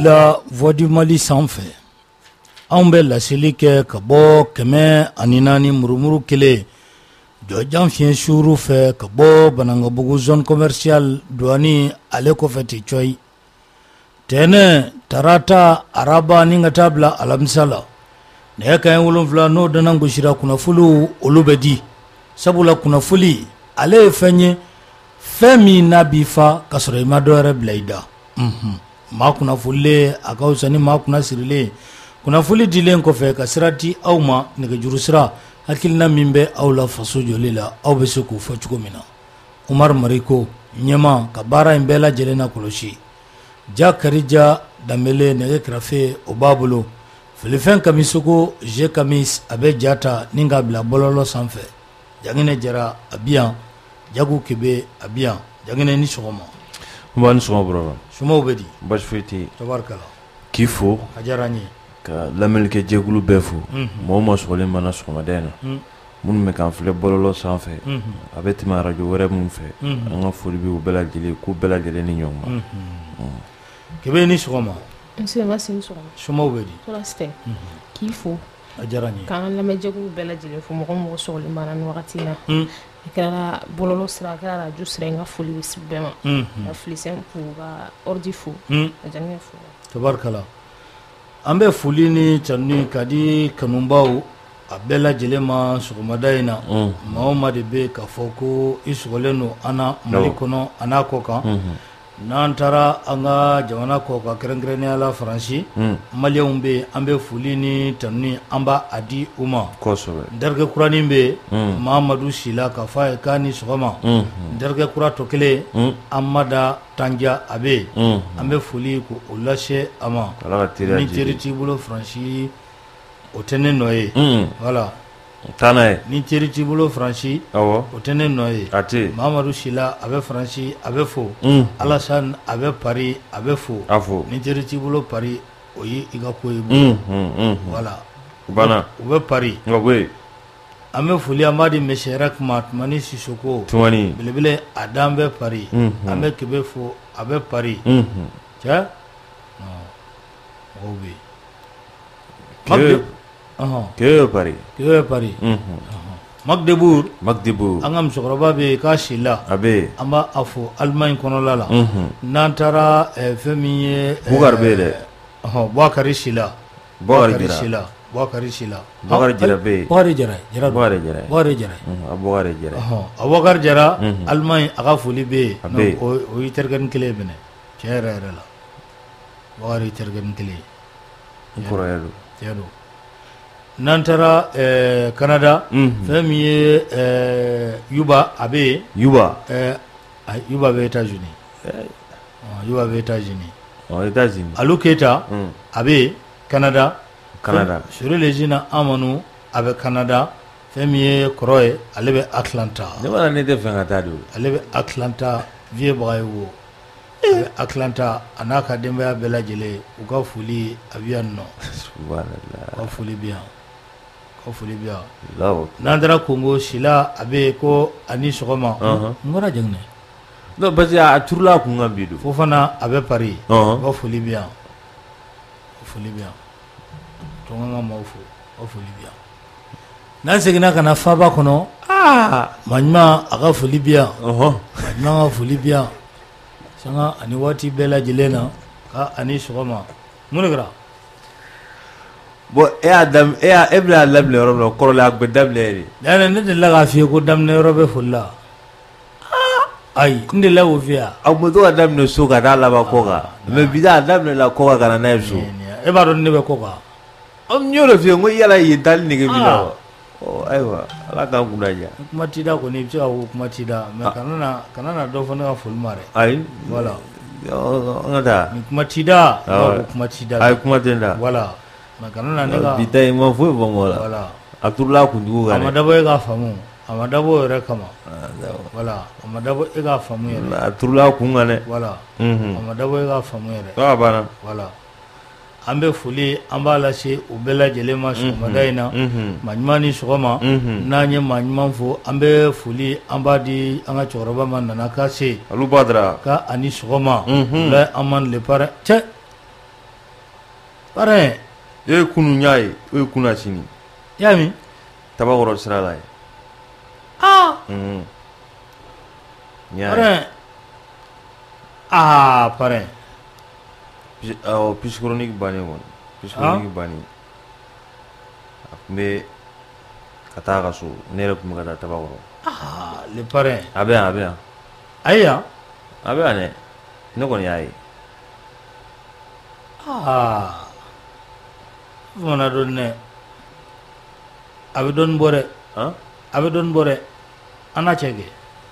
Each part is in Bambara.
la Voix du Mali sanfɛ anw bɛ laseli kɛ ka bɔ 104 murumuru kelen jɔjan fiɲɛ suuru fɛ ka bɔ Banangabugu zone commerciale douane ale kɔfɛ ten coyi tɛnɛ tarata araba ni ka taa bila alamisa la nɛgɛ kanɲɛ 7 n'o dana gosira kunnafoliw olu bɛ di sabula kunnafoli ale ye fɛn ye fɛn min n'a b'i fa ka sɔrɔ i ma dɔ yɛrɛ bila i da maa kunnafolilen a ka fisa ni maa kunna sirilen kunnafoli dilen kɔfɛ ka sira di aw ma nɛgɛjuru sira hakilina min bɛ aw la faso joli la aw bɛ se k'o fɔ cogo min na Umar Mariko ɲɛma ka baara in bɛɛ lajɛlen na kɔlɔsi Ja Karija Danbele nɛgɛ kɛrɛfɛ o b'a bolo Filifɛn Kamisogo Je Kamis a bɛ ja ta ni k'a bila bɔlɔlɔ sanfɛ Janginɛ Jara a bi yan Jagu Kebe a bi yan Janginɛ ni sɔgɔma Ni sɔgɔma bro sumaw bɛ di baasi foyi tɛ tabarikala k'i fo a diyara n ye ka lamɛnnikɛ jɛkulu bɛɛ fo mɔgɔ ma sɔgɔlen mana sɔgɔmada in na minnu bɛ k'an filɛ bɔlɔlɔ sanfɛ a bɛ tɛmɛ arajo wɛrɛ minnu fɛ an ka foli bɛ u bɛɛ lajɛlen k'u bɛɛ lajɛlen ni ɲɔgɔn ma Kebe ni sɔgɔma sumaw bɛ di k'i fo a diyara n ye k'an lamɛnjɛkulu bɛɛ lajɛlen fo mɔgɔ sɔgɔlen mana ni wagati in na a kɛra bɔlɔlɔ sira a kɛra arajo sira in ka foli bɛ si bɛɛ ma ka Filisɛn fo ka ordi fo ka Janginɛ fo tabarikala an bɛ foli ni tanu ka di kanubaw a bɛɛ lajɛlen ma sɔgɔmada in na maa o maa de bɛ k'a fɔ ko i sɔgɔlen don an na Mali kɔnɔ a n'a kɔ kan n'an taara an ka jamana kɔ kan kɛrɛnkɛrɛnnenya la Faransi maliyɛnw bɛ yen an bɛ foli ni tanu an b'a a di u ma kosɛbɛ nterikɛ kuranin bɛ yen Mahamadu Sila k'a fɔ a ye k'a ni sɔgɔma nterikɛ kura tɔ kelen Amada Tanja a bɛ yen an bɛ foli k'o lase a ma ni teri t'i bolo Faransi o tɛ ne nɔ ye voilà ni teri t'i bolo Faransi o tɛ ne nɔ ye Mahamadu Sila a bɛ Faransi a bɛ fo Alassane a bɛ Paris a bɛ fo ni teri t'i bolo Paris o ye i ka ko ye voilà u bɛ Paris an bɛ foli an b'a di Monsieur Rakma Tumani Sisoko belebele a dan bɛ Paris an bɛ Kebe fo a bɛ Paris cɛ mɔgɔw bɛ yen Kebe Paris Magdebourg an ka musokɔrɔba bɛ yen k'a sila an b'a fɔ Allemagne kɔnɔla la n'an taara fɛn min ye Bukari bɛ yen dɛ Bukari Sila Bukari Jara Allemagne a ka foli bɛ yen o ye terikɛnin kelen minɛ tiɲɛ yɛrɛ la Bukari terikɛnin kelen tiɲɛ don n'an taara Canada fɛn min ye Yuba a bɛ yen Yuba bɛ États-Unis Alu Keita a bɛ yen Canada Sori Lezina Amanu a bɛ Canada fɛn min ye kɔrɔ ye ale bɛ Atlanta ale bɛ Atlanta Viebaga ye wo a bɛ Atlanta a n'a ka denbaya bɛɛ lajɛlen u ka foli a bɛ yan nɔ ka foli bɛ yan n'an taara Congo Sila a bɛ yen ko ani sɔgɔma n bɔra Janginɛ parce que a turula kun kan bi don Fofana a bɛ Paris ka foli bɛ yan tɔn ka maaw fo ka foli bɛ yan n'an seginna ka na Faba kɔnɔ Maɲuma a ka foli bɛ yan Maɲuma ka foli bɛ yan sanga ani waati bɛɛ lajɛlen na ka ani sɔgɔma mun de kɛra bon e bɛna labila yɔrɔ min na kɔrɔlen a bɛ daminɛ yɛrɛ ne delila k'a f'i ye ko daminɛ yɔrɔ bɛ foli la ayi n delila k'o f'i ye a tun bɛ to ka daminɛ so ka taa laban kɔ kan mais bi a daminɛ la kɔ kan ka na n'a ye so e b'a dɔn ne bɛ kɔ kan n y'o de f'i ye n ko yala yen taali nege b'i la wa ayiwa ala k'an kunna diya kuma t'i da kɔni i bɛ se ka ko kuma t'i da mais kana na dɔ fɔ ne ka foli ma dɛ ayi voilà an ka taa ni kuma t'i da kuma t'i da ayi kuma tɛ n da voilà mais kana na ne ka bi ta in ma foyi fɔ n kɔ la voilà a turula kunjugu kan a ma dabɔ e k'a faamu a ma dabɔ o yɛrɛ kama voilà a ma dabɔ e k'a faamu yɛrɛ a turula kun kan dɛ voilà a ma dabɔ e k'a faamu yɛrɛ a banna voilà an bɛ foli an b'a lase u bɛɛ lajɛlen ma sɔgɔmada in na maa ɲuman ni sɔgɔma n'an ye maa ɲuman fo an bɛ foli an b'a di an ka cɛkɔrɔba ma Nana Kase Alu Badara ka ani sɔgɔma là Aman le parrain cɛ parrain e kunu nyaay e kuna sini yami tabakoro sira la parrain parrain Plus chronique bani won. Plus chronique bani. Mais kata kaso ne rek mu kata tabakoro. Le parrain. Abe. Aya. Abe ane. Ne koni yayi. Mona don ne. Abe don bore. Abe don bore. Ana chege.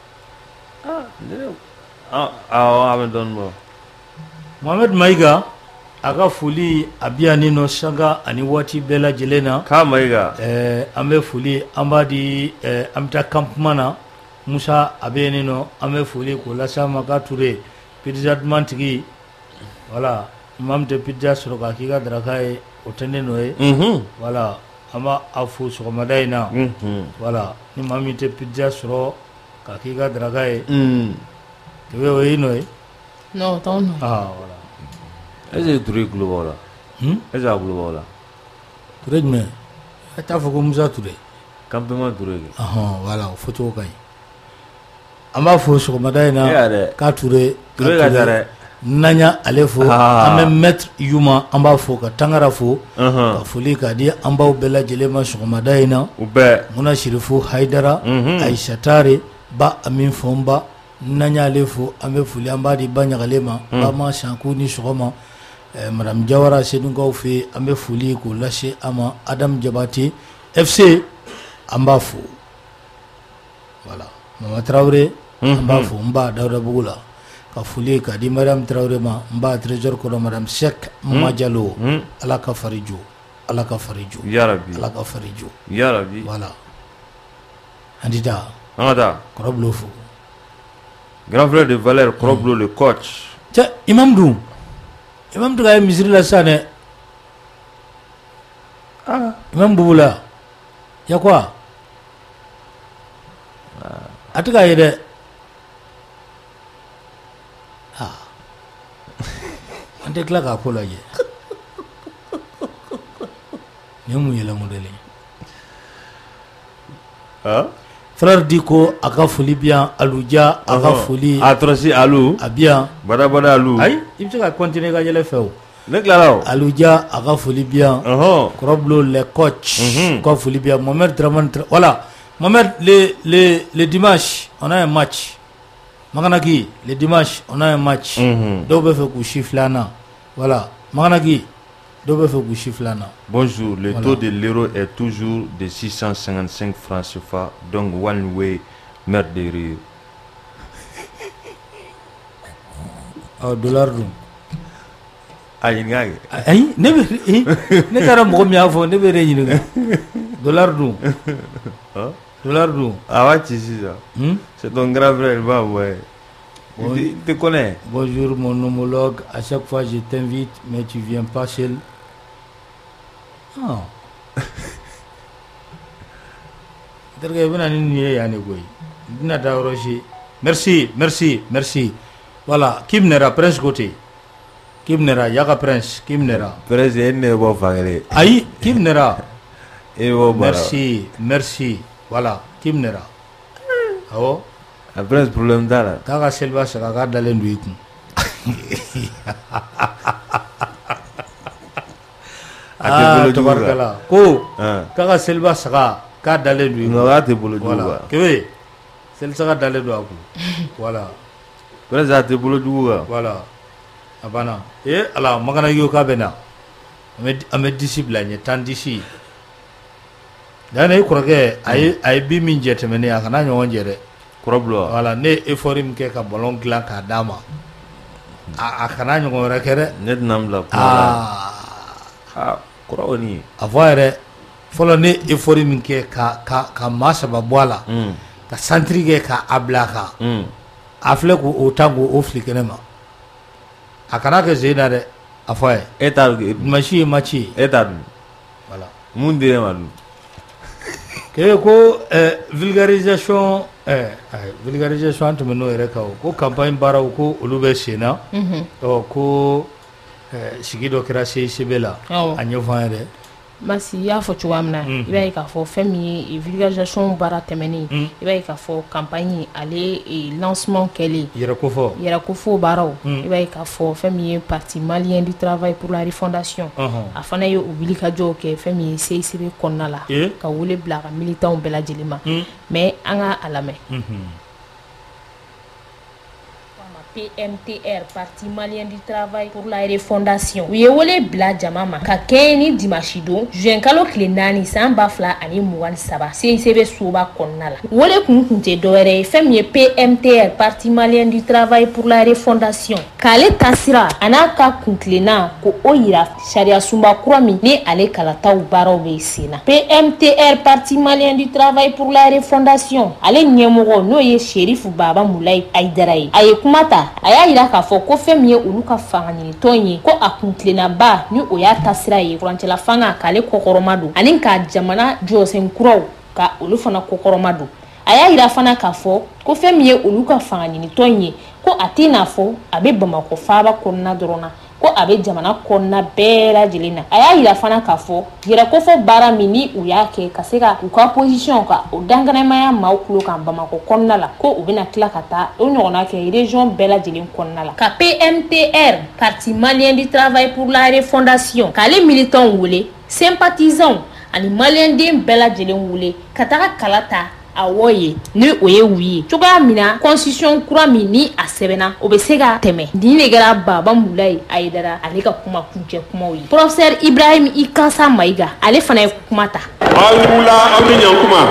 Abe don bore. Mohamed Maiga aka foli abia ni no sanga ani wati bela jelena ka Maiga ambe foli ambadi amta campmana Musa abeni no ambe foli ko la sama ka touré pizza mantigi voilà mamte pizza soro ka kiga drakae otene no voilà ama afu so madaina voilà ni mamite pizza soro ka kiga drakae tewe oino non ton voilà. Est-ce que tu global est-ce que global Touré mais ta foko Musa Touré campement Touré voilà photo kai amba fo so madaina ka Touré Touré nanya alefo ame maître yuma amba fo ka tangara fo ka foli ka di amba bela jelema so madaina ube muna shirifu haidara aisha tare ba amin fomba nanya alefo ame foli amba di banya galema ba ma shanku ni sogoma madame Jawara Senungaw fe ambe foli ko lâché ama Adam Jabati FC amba fo voilà Mama Traoré amba fo mba Dawda Bugula ka foli ka di Mariam Traoré ma mba trésor ko madame Cheikh Mama Diallo ala ka farijo ya rabbi ala ka farijo ya rabbi voilà andida anda Koroblo fo grand frère de Valère Koroblo le coach tiens imam du gars misiri la sane imam Bubula ya quoi atiga yede ante kla ka kola je nemu yela modele frère Diko aka foli bien Aluja aka foli atroci Alou bien bada Alou ay ibse ka continuer ka jele few ne klaro Aluja aka foli bien Koroblo le coach ka foli bien Mohamed Draman voilà Mohamed le dimanche on a un match Maganaki le dimanche on a un match dobe fe ku shiflana voilà Maganaki dobe fe ku shiflana. Bonjour, le taux de l'euro est toujours de 655 francs CFA, donc one way, merde de rire. Dollar dum. Aïe, ne kara mo mi afo ne bere yini dollar dum. Dollar dum. Ah ouais, c'est ça. C'est ton grand frère, va ouais. Il te connaît. Bonjour mon homologue, à chaque fois je t'invite mais tu viens pas seul. Merci. Voilà, Kimnera, Prince côté. Kimnera, Yaga Prince, Kimnera. Prince, il n'est pas fagé. Aïe, Kimnera. Merci. Voilà, Kimnera. Oh. Prince, problème d'ala. Kaga Selva, ça va d'aller lui. Tabarkala ko kaga selba saga ka dale du ngara te bolo du voilà kebe sel saga dale du aku voilà preza te bolo du voilà abana ala magana yo ka bena ame discipline ni tan disi dana yi kurake ay bi min jete mene akana nyon jere Koroblo voilà ne eforim ke ka ballon glan ka dama akana nyon rekere net namla Koroni avoire folo ne effort min ke ka masa babwala ka centrique ka ablaka afle ko otango oflikenema akana ke zena de afoye etar machi etar voilà munde madu ke ko vulgarisation vulgarisation to meno ereka ko campagne bara ko olube sena ko sigi dɔ kɛra CICB la a ɲɛfɔ an ye dɛ. Masi y'a fɔ cogoya min na i b'a ye k'a fɔ fɛn min ye vulgarisation baara tɛmɛnen i b'a ye k'a fɔ campagne ale lancement kɛlen yɛrɛkofɔ baaraw i b'a ye k'a fɔ fɛn min ye parti malien du travail pour la refondation a fana ye o wulikajɔw kɛ fɛn min ye CICB kɔnɔna la ka wele bila a ka militants bɛɛ lajɛlen ma mais an ka a lamɛn. PMTR, Parti malien du travail pour la refondation. U ye wele bila jama ma ka kɛɲɛ ni dimanche don juin kalo tile 4 san 2023 CICB soba kɔnɔna la. Wele kun tɛ dɔwɛrɛ ye fɛn min ye PMTR, Parti malien du travail pour la refondation. K'ale tasira a n'a ka kuntilenna ko o yira sariya sunba kura min ni ale kalataw baaraw bɛ sen na. PMTR, Parti malien du travail pour la refondation. Ale ɲɛmɔgɔ n'o ye Sherifu Baba Mulayi Ayidara ye. A ye kuma ta a y'a yira k'a fɔ ko fɛn min ye olu ka fanga ɲinitɔn ye ko a kuntilennaba ni o y'a tasira ye furancɛla fanga k'ale kɔkɔrɔma don ani ka jamana jɔsen kuraw ka olu fana kɔkɔrɔma don. A y'a yira fana k'a fɔ ko fɛn min ye olu ka fanga ɲinitɔn ye ko a tɛ n'a fɔ a bɛ Bamakɔ faaba kɔnɔna dɔrɔn na ko a bɛ jamana kɔnɔna bɛɛ lajɛlen na. A y'a yira fana k'a fɔ yɛrɛkofɔ baara min ni u y'a kɛ ka se ka u ka position ka o dankanamaya maaw tulo kan Bamakɔ kɔnɔna la ko u bɛna tila ka taa o ɲɔgɔnna kɛ région bɛɛ lajɛlen kɔnɔna la. Ka PMTR, Parti malien du travail pour la refondation, k'ale militants wele sympathisants ani malienden bɛɛ lajɛlen wele ka taga kala ta a wɔye ni o ye u ye cogoya min na constitution kura min ni a sɛbɛnna o bɛ se ka tɛmɛ. Nin de kɛra Baba Mulayi Ayidara ale ka kuma kuncɛ kumaw ye. Professeur Ibrahim Ikasa Mayiga ale fana ye kuma ta. Aw wula aw ni ɲankuma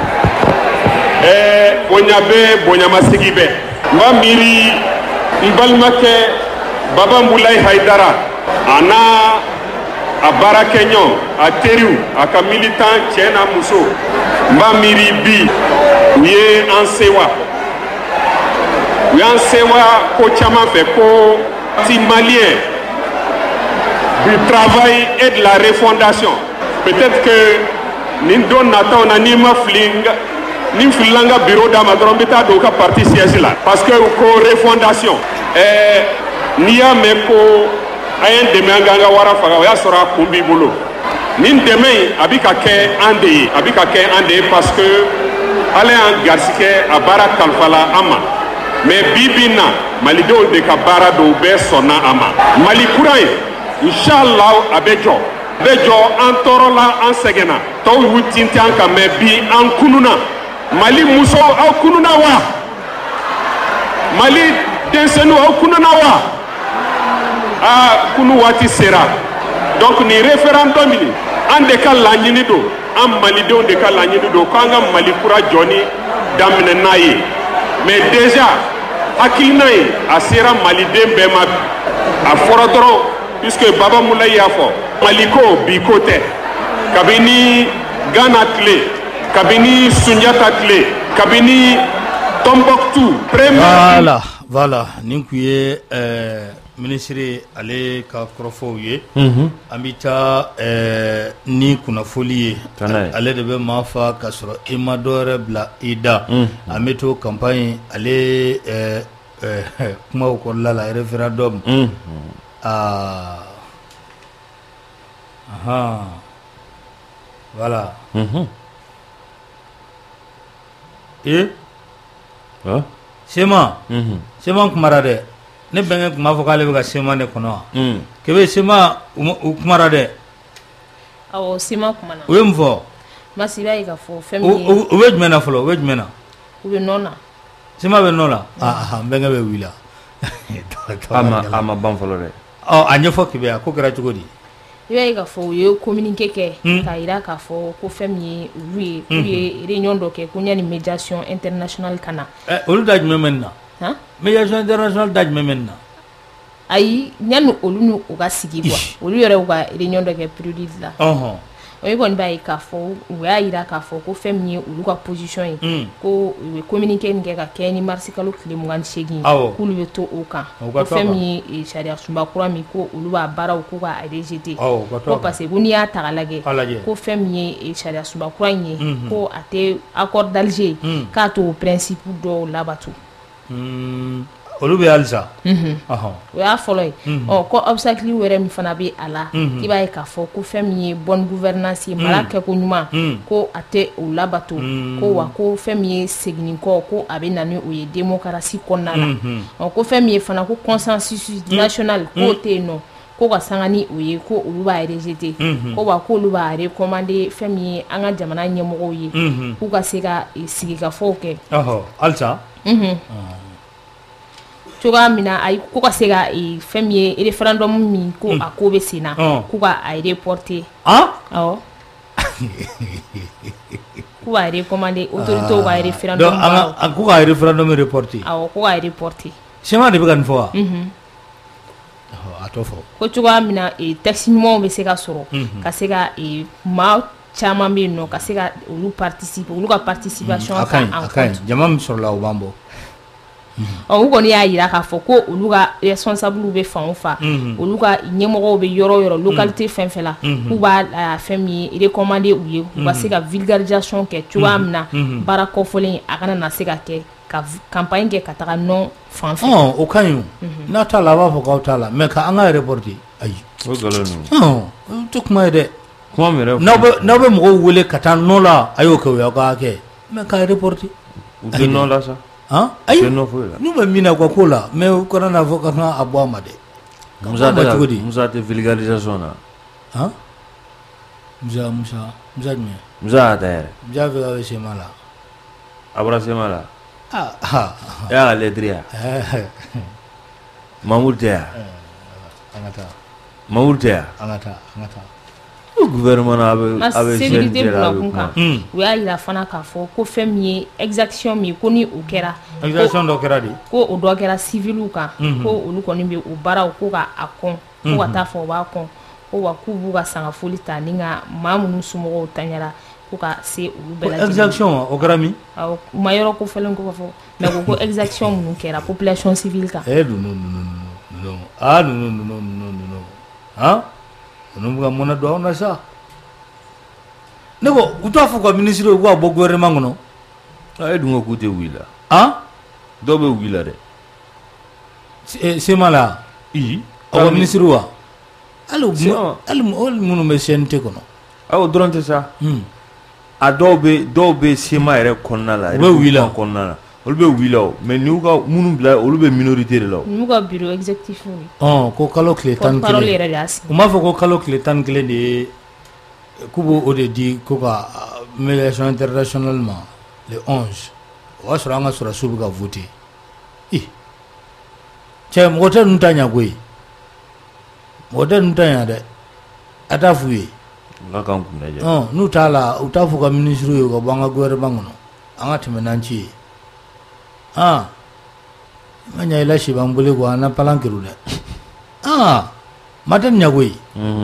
bonya bɛ bonyamasigi bɛ n b'a miiri n balimakɛ Baba Mulayi Ayidara a n'a a baarakɛɲɔgɔn a teriw a ka militant cɛ n'a muso n b'a miiri bi u ye an sewa u y'an sewa ko caman fɛ ko parti malien du travail et de la refondation. Peut-être que nin don nataw na ni ma fili ni filila n ka bureau d'a ma dɔrɔn n bɛ taa don u ka parti siège la parce que ko refondation n'i y'a mɛn ko a ye n dɛmɛ an k'an ka wara faga o y'a sɔrɔ a kun b'i bolo. Nin dɛmɛ in a bɛ ka kɛ an de ye a bɛ ka kɛ an de ye parce que ala y'an garisɛgɛ a baara kalifala an ma mais bi bi in na malidenw de ka baara don u bɛɛ sɔnna a ma. Mali kura in inshallah a bɛ jɔ an tɔɔrɔla an sɛgɛnna tɔw y'u tintin an kan mais bi an kununa. Mali musow aw kununa wa Mali denmisɛnninw aw kununa wa kunu waati sera donc ni référendum in an de ka laɲini don an malidenw de ka laɲini don k'an ka Mali kura jɔni daminɛ n'a ye mais déjà hakilina in a sera maliden bɛɛ ma a fɔra dɔrɔn puisque Baba Mulayi y'a fɔ Mali ko bi ko tɛ kabini Ghana tile kabini Sunjata tile kabini Tombouctou voilà nin kun ye ministre ale ka kɔrɔfɔw ye an bɛ taa ni kunnafoli ye ale de bɛ maa fa ka sɔrɔ i ma dɔwɛrɛ bila i da an bɛ to campagne ale kumaw kɔrɔla la référendum voilà Sema kumara dɛ ne bɛnkɛ kun b'a fɔ k'ale bɛ ka Sema de kɔnɔ wa kebe Sema u kumara dɛ awɔ Sema kumana u ye mun fɔ Masi b'a ye k'a fɔ fɛn min ye u bɛ jumɛn na fɔlɔ u bɛ jumɛn na u bɛ nɔ na Sema bɛ nɔ la n bɛnkɛ bɛ wuli a ma ban fɔlɔ dɛ a ɲɛfɔ kebe a ko kɛra cogo di i b'a ye k'a fɔ u ye communiqué kɛ k'a yira k'a fɔ ko fɛn min ye olu ye réunion dɔ kɛ ko ɲani médiation internationale ka na olu da jumɛn bɛ nin na médiation internationale da jumɛn bɛ nin na ayi ɲani olu ni u ka sigi quoi olu yɛrɛ u ka réunion dɔ kɛ Priorite la o ye kɔni b'a ye k'a fɔ u y'a yira k'a fɔ ko fɛn min ye olu ka position ye ko u ye communiqué nin kɛ ka kɛ ni mars kalo tile 28 k'olu bɛ to o kan ko fɛn min ye sariya sunba kura min ko olu b'a baaraw ko k'a rejeté ko parce que ko n'i y'a ta k'a lajɛ ko fɛn min ye sariya sunba kura in ye ko a tɛ accord d'Alger k'a to o principe dɔw labato olu bɛ halisa o y'a fɔlɔ ye ko obstacle wɛrɛ min fana bɛ a la i b'a ye k'a fɔ ko fɛn min ye bonne gouvernance ye mara kɛko ɲuman ko a tɛ o labato ko wa ko fɛn min ye segin kɔ ko a bɛ na ni o ye démocratie kɔnɔna la ko fɛn min ye fana ko consensus national k'o tɛ yen nɔ ko ka sanga ni o ye ko olu b'a rejeter ko wa ko olu b'a recommander fɛn min ye an ka jamana ɲɛmɔgɔw ye k'u ka se ka sigikafɔw kɛ halisa cogoya min na ayi ko ka se ka fɛn min ye référendum min ko a ko bɛ sen na k'u ka a reporter awɔ k'u b'a recommander autorités ka référendum k'u ka référendum reporter awɔ k'u ka reporter sema de bɛ ka nin fɔ wa a to fɔ ko cogoya min na texte ɲumanw bɛ se ka sɔrɔ ka se ka maa caman bɛ yen nɔ ka se ka olu participer olu ka participation a ka ɲi jama min sɔrɔla o b'an bɔ u kɔni y'a jira k'a fɔ ko olu ka responsable bɛ fan o fan olu ka ɲɛmɔgɔw bɛ yɔrɔ o yɔrɔ localité fɛn fɛn la k'u b'a fɛn min ye recommander u ye u ka se ka vulgarisation kɛ cogoya min na baara kɔfɔlen a kana na se ka kɛ ka campagne kɛ ka taga non fan fɛ o ka ɲi n'a t'a la a b'a fɔ k'aw t'a la mais ka an ka reporter ayi o galon ninnu o tɛ kuma ye dɛ kuma min yɛrɛ n'aw bɛ mɔgɔw wele ka taa non la a y'o kɛ o y'aw ka kɛ mais ka reporter u tɛ non la sa ayi n'u bɛ min na ka ko la mais u kana n'a fɔ ka kan a bɔ a ma dɛ Musa tɛ vulgarisation na Musa jumɛn Musa y'a ta yɛrɛ Musa fɛ ka bɛ sema la a bɔra sema la e y'a ka lettre ya Mamour tɛ yan an ka taa Mamour tɛ yan an ka taa gouvernement a bɛ sécurité bila kun kan u y'a jira fana k'a fɔ ko fɛn min ye exaction min ko ni o kɛra exaction dɔ kɛra de ko o dɔ kɛra civiliw kan ko olu kɔni bɛ o baaraw ko ka a kɔn ko ka taa fɔ o b'a kɔn ko wa k'u b'u ka sangafoli ta ni ka maa minnu somɔgɔw taɲara ko ka se olu bɛɛ lajɛlen exaction o kɛra min awɔ u ma yɔrɔ kofɔlen ko fɔ mais ko exaction minnu kɛra population civile kan ninnu bɛ ka mɔnɛ don anw na sa ne ko u t'a fɔ ka ministre u k'a bɔ gouvernement kɔnɔ e dun ko k'u tɛ wuli la dɔw bɛ wuli la dɛ sema la aw ministre wa hali minnu bɛ CNT kɔnɔ o dɔrɔn tɛ sa a dɔw bɛ sema yɛrɛ kɔnɔna la u bɛ wuli la kɔnɔna la olu bɛ wuli la mais n'u ka minnu bila olu bɛ minorité de la n'u ka bureau exécutif ko kalo tile 11 u m'a fɔ ko kalo tile 11 de ye k'u b'o de di ko ka médiation internationale ma le 11 o y'a sɔrɔ an ka sɔrɔsiw bɛ ka voter cɛ mɔgɔ tɛ ninnu ta ɲɛ koyi mɔgɔ tɛ ninnu ta ɲɛ dɛ a t'a f'u ye n'u t'a la u t'a fɔ ka ministre ye ka bɔ an ka gouvernement kɔnɔ an ka tɛmɛ n'an ci ye ma ɲa i la si b'an bolo quoi an na palan kɛru dɛ ma tɛ nin ɲɛ koyi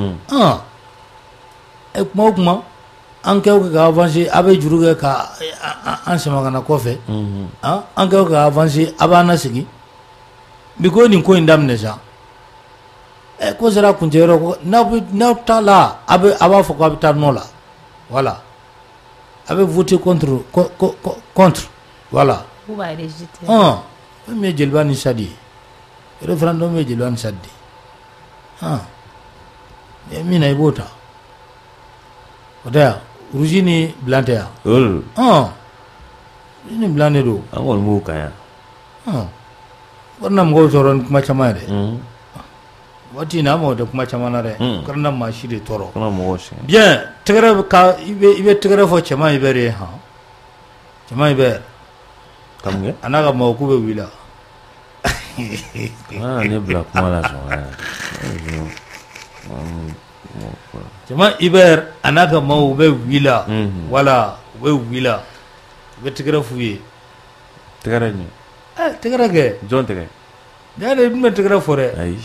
kuma o kuma an kɛ o kɛ ka avancer a bɛ juru kɛ ka an sama ka na kɔfɛ an kɛ o kɛ ka avancer a b'an lasegin bi ko nin ko in daminɛ sa ko sera kuncɛ yɔrɔ ko n'aw t'a la a b'a fɔ k'a bɛ taa nɔ la voilà a bɛ voter contre voilà min ye jeliba ni sadi ye référendum ye jeliba ni sadi de min na i b'o ta o tɛ yan rouge ni blanc tɛ yan rouge ni blanc de don an kɔni b'o kan yan wari na mɔgɔw tɔɔrɔ ni kuma caman ye dɛ waati in na an mɔgɔ tɛ kuma caman na dɛ o kɛra na maa si de tɔɔrɔ bien tɛgɛrɛ i bɛ tɛgɛrɛ fɔ cɛman Ibɛri ye cɛman Ibɛri a n'a ka maaw k'u bɛ wuli la ne bila kuma la cɛman Ibɛri a n'a ka maaw u bɛ wuli la wala u bɛ wuli la u bɛ tɛgɛrɛ f'u ye tɛgɛrɛ ɲɛ tɛgɛrɛ kɛ jɔn tɛgɛ ne yɛrɛ dun bɛ tɛgɛrɛ fɔ dɛ ayi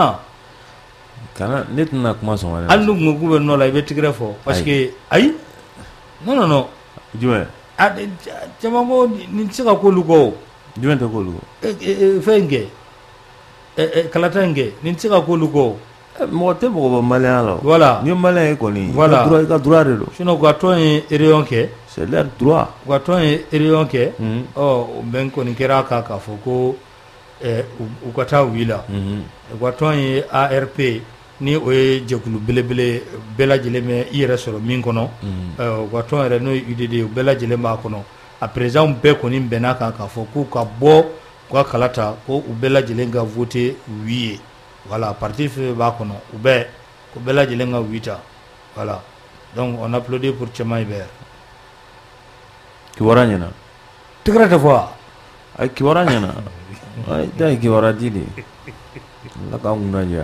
kana ne tɛna kuma sɔn wɛrɛ hali n'u kun ko k'u bɛ nɔ la i bɛ tɛgɛrɛ fɔ parce que ayi non jumɛn caman ko nin tɛ se ka k'olu kɔ o jumɛn tɛ k'olu kɔ fɛn in kɛ kalata in kɛ nin tɛ se ka k'olu kɔ o mɔgɔ tɛ mɔgɔ bɔ malien la voilà ni malien ye kɔni voilà i ka droit de don sinon u ka tɔn ye réunion kɛ c'est leur droit u ka tɔn ye réunion kɛ o bɛn kɔni kɛra a kan k'a fɔ ko u ka taa wila Equaton ye ARP ni o ye jɛkulu belebele bɛɛ lajɛlen bɛ i yɛrɛ sɔrɔ min kɔnɔ Equaton yɛrɛ n'o ye UDD u bɛɛ lajɛlen b'a kɔnɔ a président bɛɛ kɔni bɛnna kan k'a fɔ k'u ka bɔ u ka kala ta ko u bɛɛ lajɛlen ka voter oui ye voilà parti fɛn b'a kɔnɔ u bɛɛ ko bɛɛ lajɛlen ka oui ta voilà donc on applaudit pour Cɛma Hubert kiwara ɲɛna tigɛrɛ tɛ fɔ wa ay kiwara ɲɛna ay da kiwara di de la ka nguna ja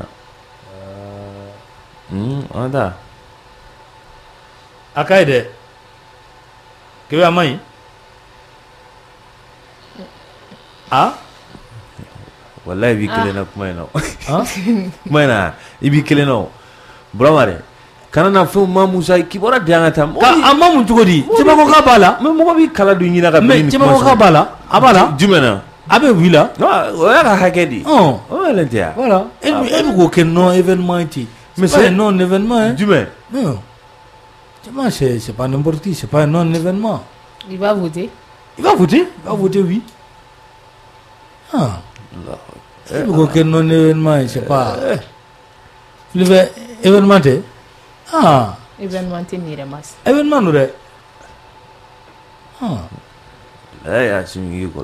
anda a ka ɲi dɛ kebe a man ɲi wallahi i b'i kelen na kuma in na kuma in na i b'i kelen na Burama dɛ kana na fɛnw ma Musa kibaruya di an ka taa a ma mun cogo di Cɛma ko k'a b'a la mais mɔgɔ b'i kala don ɲina ka bɛn ni Cɛma ko k'a b'a la a b'a la jumɛn na a bɛ wuli la o y'a ka hakɛ de o yɛlɛn tɛ ya voilà e bɛ k'o kɛ non événement ye ten mais c'est non événement hein jumɛn non Cɛma c'est pas n'importe qui c'est pas un non événement il va voter oui e bɛ k'o kɛ non événement ye c'est pas il fait événement tɛ événement tɛ nin yɛrɛ ma se événement don dɛ Asimi k'i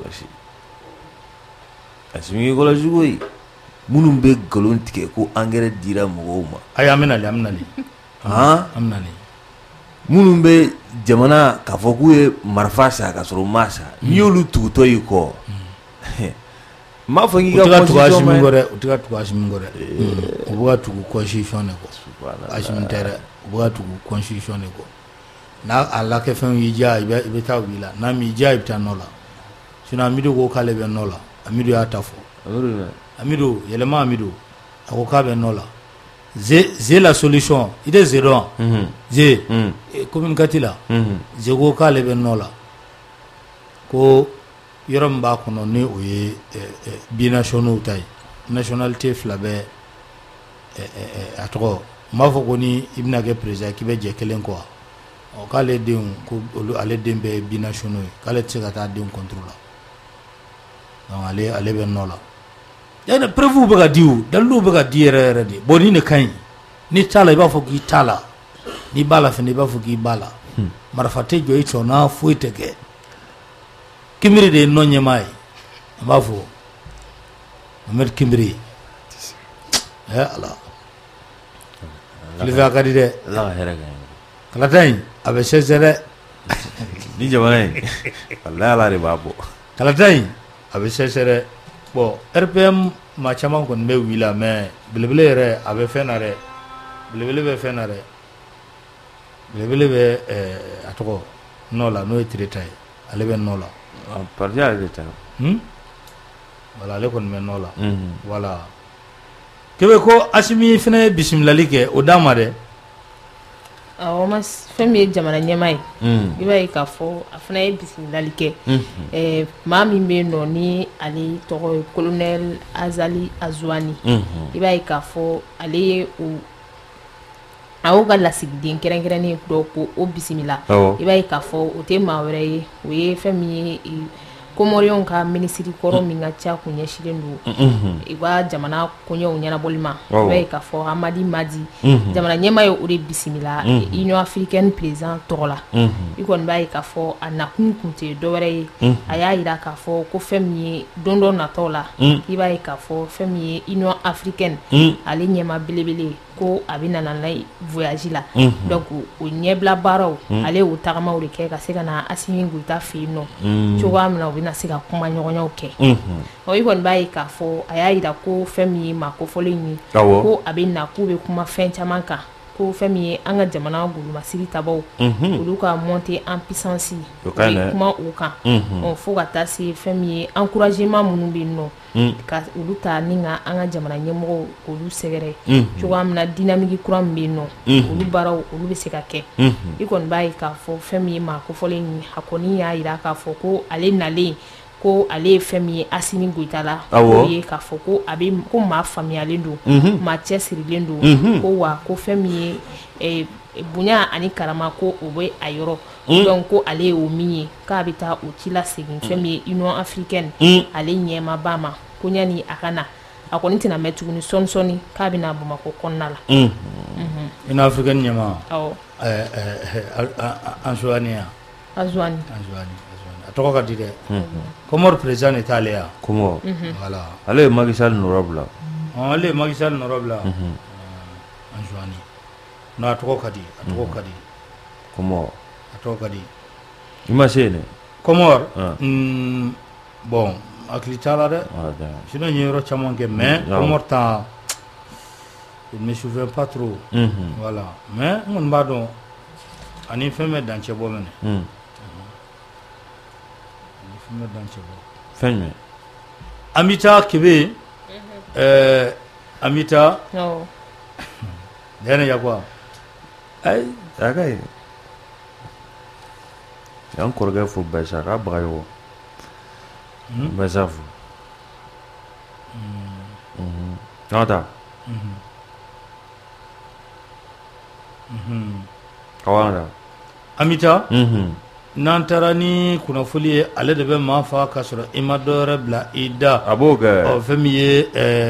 kɔlɔsi koyi minnu bɛ nkalon tigɛ ko engrais dira mɔgɔw ma ayi an bɛ nali minnu bɛ jamana k'a fɔ k'u ye marifa sa ka sɔrɔ u ma sa n'i y'olu tugutɔ y'i kɔ n b'a fɔ k'i ka constitution ma u tɛ ka tugu Asimi kɔ dɛ u bɛ ka tugu constitution de kɔ Asimi tɛ dɛ u bɛ ka tugu constitution de kɔ n'a a lakɛfɛnw y'i diya i bɛ taa wuli la n'a m'i diya i bɛ taa nɔ la sinon Amidu ko k'ale bɛ nɔ la Amidu y'a ta fɔ Amidu yɛlɛma Amidu a ko k'a bɛ nɔ la Zé la solution i tɛ Zé dɔn Zé commune kati la Zé ko k'ale bɛ nɔ la ko yɔrɔ min b'a kɔnɔ ni o ye binationaux ta ye nationalité fila bɛ a tɔgɔ n b'a fɔ ko ni i bɛna kɛ président k'i bɛ jɛ kelen kɔ k'ale denw ko ale den bɛɛ ye binationaux ye k'ale tɛ se ka taa denw contre la donc ale bɛ nɔ la yani preuve bɛ ka di o dalilu bɛ ka di yɛrɛ de bon ni ne ka ɲi ni t'a la i b'a fɔ k'i t'a la n'i b'a la fɛnɛ i b'a fɔ k'i b'a la marifa tɛ jɔ i sɔnna foyi tɛ kɛ Kimbiri de ye nɔ ɲɛmaa ye an b'a fɔ Mohamed Kimbiri Ala Kilifa ka di dɛ Ala ka hɛrɛ kɛ kalata in a bɛ sɛsɛ dɛ ni jamana in wallahi Ala de b'a bɔ kalata in a bɛ sɛsɛ dɛ bon RPM maa caman kɔni bɛ wuli la mais belebele yɛrɛ a bɛ fɛn na dɛ belebele bɛ fɛn na dɛ belebele bɛ a tɔgɔ nɔ la n'o ye Tireta ye ale bɛ nɔ la parti ale de ta voilà ale kɔni bɛ nɔ la voilà kebe ko Asimi fɛnɛ ye bisimilali kɛ o d'a ma dɛ awɔ ma fɛn min ye jamana ɲɛmaa ye i b'a ye k'a fɔ a fana ye bisimilali kɛ maa min bɛ yen nɔ ni ale tɔgɔ ye colonel Azali Azuwani i b'a ye k'a fɔ ale ye a y'o ka lasigiden kɛrɛnkɛrɛnnen dɔ ko o bisimila i b'a ye k'a fɔ o tɛ maa wɛrɛ ye o ye fɛn min ye Comoriens ka minisiri kɔrɔ min ka ca kun ɲɛsilen don i b'a jamana koɲɛw ɲɛnabɔli ma i b'a ye k'a fɔ Hamadi Madi jamana ɲɛmaa ye o de bisimila Union africaine président tɔgɔ la i kɔni b'a ye k'a fɔ a nakun kun tɛ dɔwɛrɛ ye a y'a jira k'a fɔ ko fɛn min ye don dɔ nataw la i b'a ye k'a fɔ fɛn min ye Union africaine ale ɲɛmaa belebele ko a bɛ nana n'a ye voyage la donc o ɲɛbila baaraw ale y'o tagamaw de kɛ ka se ka na Asimi Goyita fɛ yen nɔ cogoya min na u bɛna se ka kuma ɲɔgɔnyaw kɛ i kɔni b'a ye k'a fɔ a y'a jira ko fɛn min ye maa kofɔlen ye ko a bɛ na k'u bɛ kuma fɛn caman kan ko fɛn min ye an ka jamana golomasiri tabaw olu ka monter en puissance u bɛ kuma o kan fo ka taa se fɛn min ye encouragement minnu bɛ yen nɔ ka olu ta ni ka an ka jamana ɲɛmɔgɔw olu sɛgɛrɛ cogoya min na dynamique kura min bɛ yen nɔ olu baaraw olu bɛ se ka kɛ i kɔni b'a ye k'a fɔ fɛn min ye maa kofɔlen ye a kɔni y'a jira k'a fɔ ko ale nalen ko ale ye fɛn min ye Asimi Goyita la o ye k'a fɔ ko a bɛ ko maa faamuyalen don maa cɛsirilen don ko wa ko fɛn min ye bonya ani karama ko o bɛ a yɔrɔ donc ko ale ye o min ye k'a bɛ taa o ci la segin fɛn min ye Union africaine ale ɲɛmaaba ma ko ɲani a ka na a kɔni tɛna mɛn tuguni sɔni k'a bɛna Bamakɔ kɔnɔna la in africaine ɲɛma awɔ Anzouani a tɔgɔ ka di dɛ Comore président de t'ale ya Comore voilà ale Macky Sall nɔrɔ bila ale Macky Sall nɔrɔ bila Anzouani no a tɔgɔ ka di Comore a tɔgɔ ka di i ma se ne Comore bon hakili t'a la dɛ sinon n ye yɔrɔ caman kɛ mais Comore ta je me souviens pas trop voilà mais n kɔni b'a dɔn ani fɛn bɛ dancɛ bɔ mɛnɛ fɛn jumɛn Amita Kebe Amita dɛnɛ yakwa a ka ye y'an kɔrɔkɛ fo Bayisa k'a baga ye o Bayisa fo an ta kawan ta Amita n'an taara ni kunnafoni ye ale de bɛ maa fa ka sɔrɔ i ma dɔ wɛrɛ bila i da a b'o kɛ fɛn min ye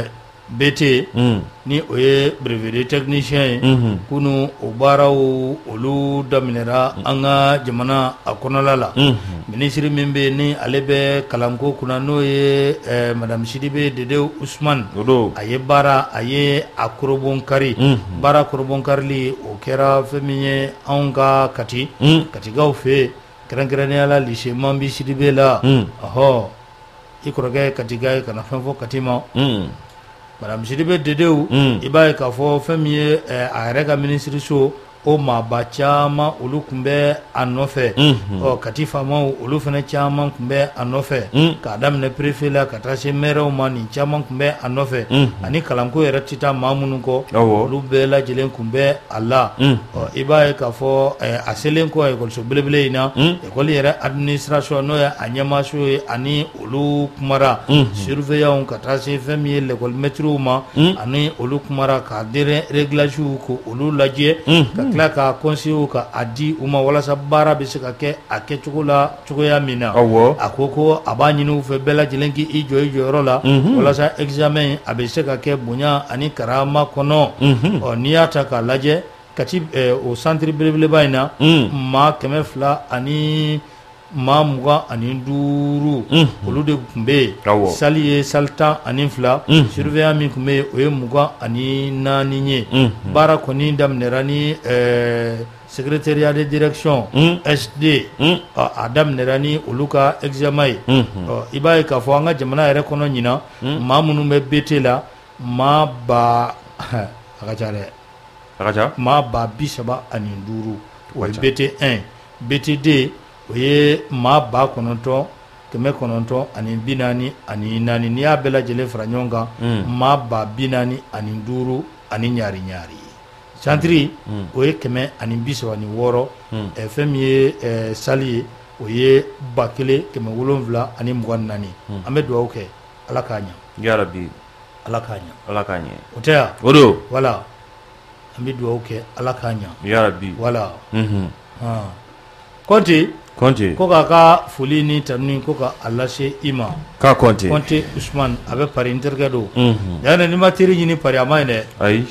BT ni o ye brevet technicien ye kunu o baaraw olu daminɛra an ka jamana a kɔnɔla la ministre min bɛ ni ale bɛ kalanko kunna n'o ye madame Sidibe Dede Ousmane a ye baara a ye a korobon kari baara korobon karili o kɛra fɛn min ye anw ka katigaw fɛ kɛrɛnkɛrɛnnenya la lycée Mambi Sidibe la ɔhɔ i kɔrɔkɛ katiga ye kana fɛn fɔ kati ma madame Sidibe Dedew i b'a ye k'a fɔ fɛn min ye a yɛrɛ ka ministre so o maaba caman olu tun bɛ a nɔfɛ kati faamaw olu fana caman tun bɛ a nɔfɛ k'a daminɛ préfet la ka taa se maire ma nin caman tun bɛ a nɔfɛ ani kalanko yɛrɛ tɛ taa maa minnu kɔ olu bɛɛ lajɛlen tun bɛ a la i b'a ye k'a fɔ a selen kɔ ekɔliso belebele in na ekɔli yɛrɛ administration n'o ye a ɲɛmaaso ye ani olu kumara surveillant ka taa se fɛn min ye l'école maîtres ma ani olu kumara ka terrain réglage ko olu lajɛ ka tila ka conseiller ka a di u ma walasa baara bɛ se ka kɛ a kɛcogo la cogoya min na a ko a b'a ɲini u fɛ bɛɛ lajɛlen k'i jɔ i jɔyɔrɔ la walasa examen a bɛ se ka kɛ bonya ani karama kɔnɔ n'i y'a ta k'a lajɛ Kati o centre belebeleba in na maa 200 ani maa 25 olu de tun bɛ yen sali ye sali 12 surveillant min tun bɛ yen o ye 24 ye baara kɔni daminɛra ni secrétariat de direction SD a daminɛra ni olu ka examen ye i b'a ye k'a fɔ an ka jamana yɛrɛ kɔnɔ ɲinan maa minnu bɛ BT la maa ba a ka ca dɛ maa ba 35 o ye BT1 BT2 o ye maa ba 900 ani 44 n'i y'a bɛɛ lajɛlen fara ɲɔgɔn kan maa ba 45 ani ɲaari centre o ye 136 fɛn min ye sali ye o ye 1724 ani 24 an bɛ dugawu kɛ ala k'a ɲa yarabi ala k'a ɲa o tɛ ya o do voilà an bɛ dugawu kɛ ala k'a ɲa yarabi voilà Konte ko k'a ka foli ni tanuni ko ka a lase i ma k'a Konte Ousmane a bɛ Paris n terikɛ don yanni n'i ma teri ɲini Paris a ma ɲi dɛ ayi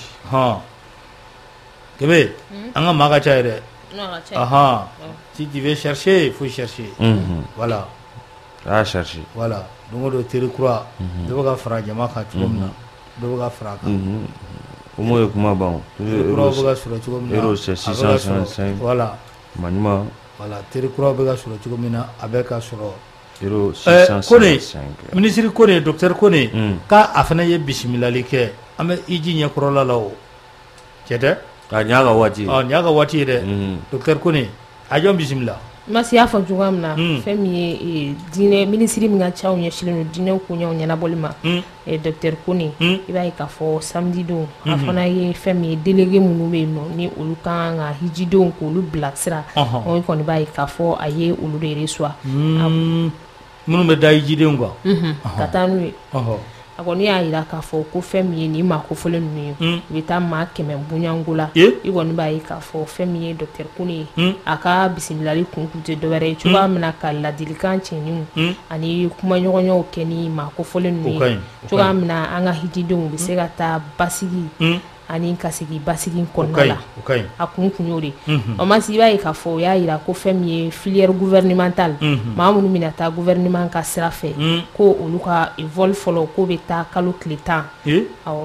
Kebe an ka maa ka ca ye dɛ si tu veux chercher il faut chercher voilà a chercher voilà don o don teri kura dɔ bɛ ka fara jama kan cogo min na dɔ bɛ ka fara a kan o m'o ye kuma ban teri kura bɛ ka sɔrɔ cogo min na euro c'est 655 voilà manima voilà teri kura bɛ ka sɔrɔ cogo min na a bɛ ka sɔrɔ euro 655 ministre Kone docteur Kone k'a a fana ye bisimilali kɛ an bɛ iji ɲɛkɔrɔla la o cɛ tɛ a ɲ'a ka waati nin y'a ka waati ye dɛ docteur Kone a jɔn bisimila Masi y'a fɔ cogoya min na fɛn min ye diinɛ ministre min ka ca u ɲɛsinnen don diinɛw koɲɛw ɲɛnabɔli ma docteur Kone i b'a ye k'a fɔ samedi don a fana ye fɛn min ye délégué minnu bɛ yen nɔ ni olu kan ka hijidenw k'olu bilasira o kɔni b'a ye k'a fɔ a ye olu de reçoit minnu bɛ da hijidenw kan ka taa n'u ye a kɔni y'a yira k'a fɔ ko fɛn min ye nin maa kofɔlen ninnu ye u bɛ taa maa 100 bonyanko la i kɔni b'a ye k'a fɔ fɛn min ye docteur Kone ye a ka bisimilali kun tɛ dɔwɛrɛ ye cogoya min na ka ladilikan cɛninw ani kumaɲɔgɔnyaw kɛ ni maa kofɔlen ninnu ye cogoya min na an ka hijidenw bɛ se ka taa basigi ani ka sigi basigi kɔnɔna la a kun y'o de o ma si i b'a ye k'a fɔ o y'a yira ko fɛn min ye filière gouvernementale maa minnu bɛna taa gouvernement ka sira fɛ ko olu ka vol fɔlɔ ko bɛ taa kalo tile 10 awɔ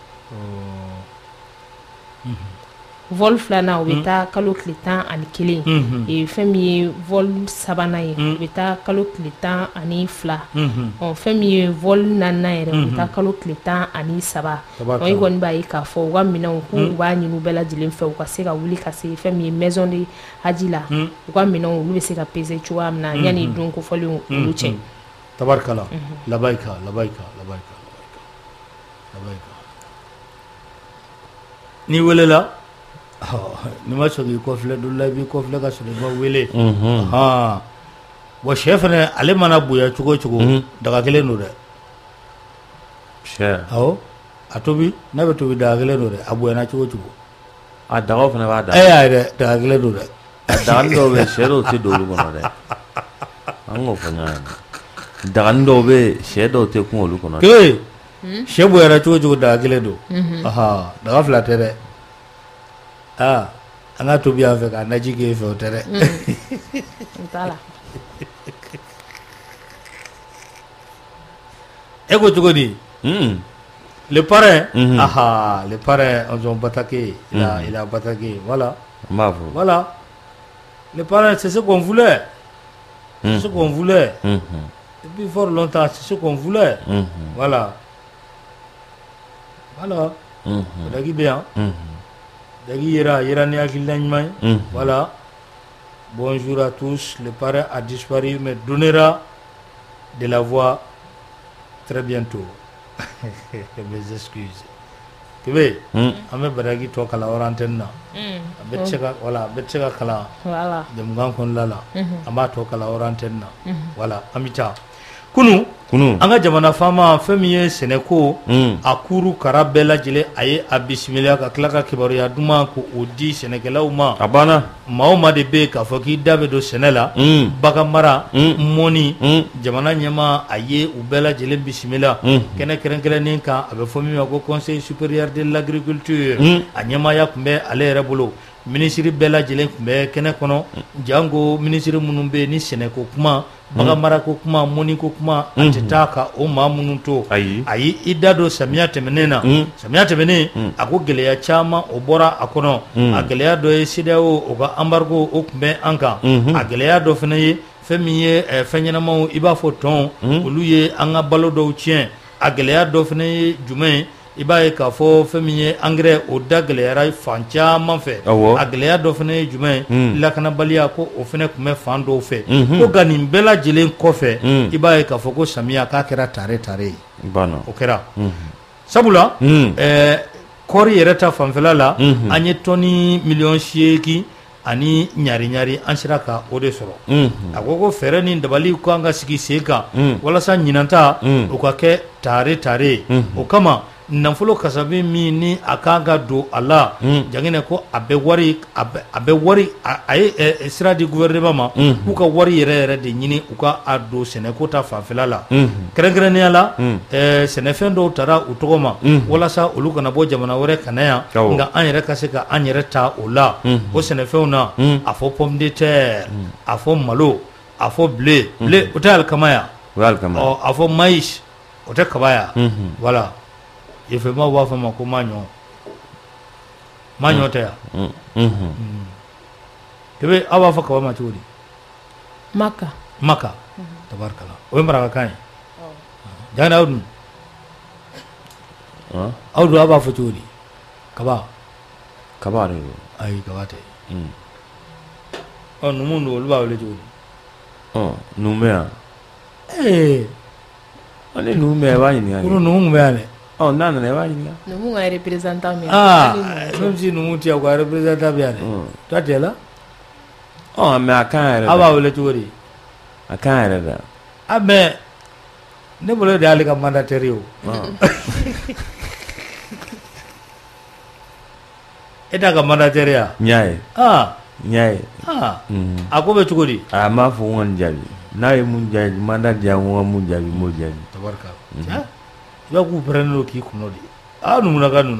vol filanan o bɛ taa kalo tile 11 fɛn min ye vol sabanan ye o bɛ taa kalo tile 12 fɛn min ye vol naaninan yɛrɛ o bɛ taa kalo tile 13 i kɔni b'a ye k'a fɔ u ka minɛnw k'u b'a ɲini u bɛɛ lajɛlen fɛ u ka se ka wuli ka se fɛn min ye maison de haji la u ka minɛnw olu bɛ se ka peser cogoya min na yanni don kofɔlenw olu cɛ tabarikala labayika ni welela ni ma sɔn k'i kɔfilɛ dɔ la i b'i kɔfilɛ ka sɔrɔ i ma wele wa sɛ fɛnɛ ale mana bonya cogo o cogo daga kelen don dɛ sɛ awɔ a tobi n'a bɛ tobi daga kelen don dɛ a bonyana cogo o cogo a dagaw fɛnɛ b'a da y'a yɛrɛ daga kelen don dɛ dagani dɔw bɛ sɛ dɔw tɛ don olu kɔnɔ dɛ an k'o fɔ ɲɔgɔn ye dagani dɔw bɛ sɛ dɔw tɛ kun olu kɔnɔ kee sɛ bonyana cogo o cogo daga kelen don daga fila tɛ dɛ an ka tobi yan fɛ ka naji k'e fɛ o tɛ dɛ e ko cogo di le parrain le parrain on sont Bataké il a Bataké voilà le parrain c'est ce qu'on voulait et puis fort longtemps c'est ce qu'on voulait voilà dagi bien dagi yera ni hakilina ɲuman ye voilà bonjour à tous le parrain a disparu mais donnera de la voix très bientôt mes excuses kebe an bɛ baraki tɔ kala hors antenne na a bɛ se ka kala jamukan kɔnɔna la an b'a tɔ kala hors antenne na voilà an bɛ taa kunu an ka jamana faama fɛn min ye sɛnɛko a kuru kara bɛɛ lajɛlen a ye a bisimila ka tila ka kibaruya duman ko o di sɛnɛkɛlaw ma a banna maa o maa de bɛ k'a fɔ k'i da bɛ don sɛnɛ la bagan mara mɔni jamana ɲɛmaa a ye u bɛɛ lajɛlen bisimila kɛnɛ kɛrɛnkɛrɛnnen kan a bɛ fɔ min ma ko conseil supérieur de l'agriculture a ɲɛmaaya tun bɛ ale yɛrɛ bolo minisiri bɛɛ lajɛlen tun bɛ kɛnɛ kɔnɔ jango minisiri minnu bɛ ni sɛnɛko kuma bagan marako kuma mɔniko kuma a tɛ taa ka o maa minnu to ayi i da don samiya tɛmɛnen na samiya tɛmɛnen a ko gɛlɛya caman o bɔra a kɔnɔ a gɛlɛya dɔ ye CEDEAO o ka embargo o tun bɛ an kan a gɛlɛya dɔ fana ye fɛn min ye fɛn ɲɛnamaw i b'a fɔ tɔn olu ye an ka balo dɔw tiɲɛ a gɛlɛya dɔ fana ye jumɛn ye i b'a ye k'a fɔ fɛn min ye engrais o da gɛlɛyara fan caman fɛ a gɛlɛya dɔ fana ye jumɛn ye lakanabaliya ko o fana tun bɛ fan dɔw fɛ ko nka nin bɛɛ lajɛlen kɔfɛ i b'a ye k'a fɔ ko samiya k'a kɛra tare ye o kɛra sabula kɔɔri yɛrɛ ta fanfɛla la an ye tɔni 8,000,000 ani ɲari an sera ka o de sɔrɔ a ko fɛɛrɛ ni dabali kan ka sigi sen kan walasa ɲinanta o ka kɛ tare o kama nafolo kasabi min ni a kan ka don a la janginɛ ko a bɛ wari a ye sira di gouvernement ma k'u ka wari yɛrɛ de ɲini u ka a don sɛnɛko ta fanfɛla la kɛrɛnkɛrɛnnenya la sɛnɛfɛn dɔw tara u tɔgɔ ma walasa olu kana bɔ jamana wɛrɛ kana yan nka an yɛrɛ ka se ka an yɛrɛ ta o la o sɛnɛfɛnw na a fɔ pomme de terre a fɔ malo a fɔ blé o tɛ alikama ya a fɔ maïs o tɛ kaba ya voilà yefema b'a fɔ ma ko maɲɔ tɛ yan tebe aw b'a fɔ kaba ma cogo di maka tabarikala o ye marakakan ye jangina aw dun aw b'a fɔ cogo di kaba de don ayi kaba tɛ numu don olu b'a wele cogo di numu yan ani numu bɛ b'a ɲininka ko numu tun bɛ yan dɛ n'a nana i b'a ɲininka numu ka représentant min même si numu tɛ yan ka représentant bɛ yan dɛ toi tu es là mais a kan yɛrɛ aw b'a wele cogo di a kan yɛrɛ da mais ne bolo de y'ale ka mandataire ye o e t'a ka mandataire ya ɲa ye a ko bɛ cogo di a m'a fɔ n ka nin jaabi n'a ye mun jaabi mandat di yan n ka mun jaabi m'o jaabi tabarika i b'a k'u pɛrɛnnen don k'i kɔnɔ de numunaka ninnu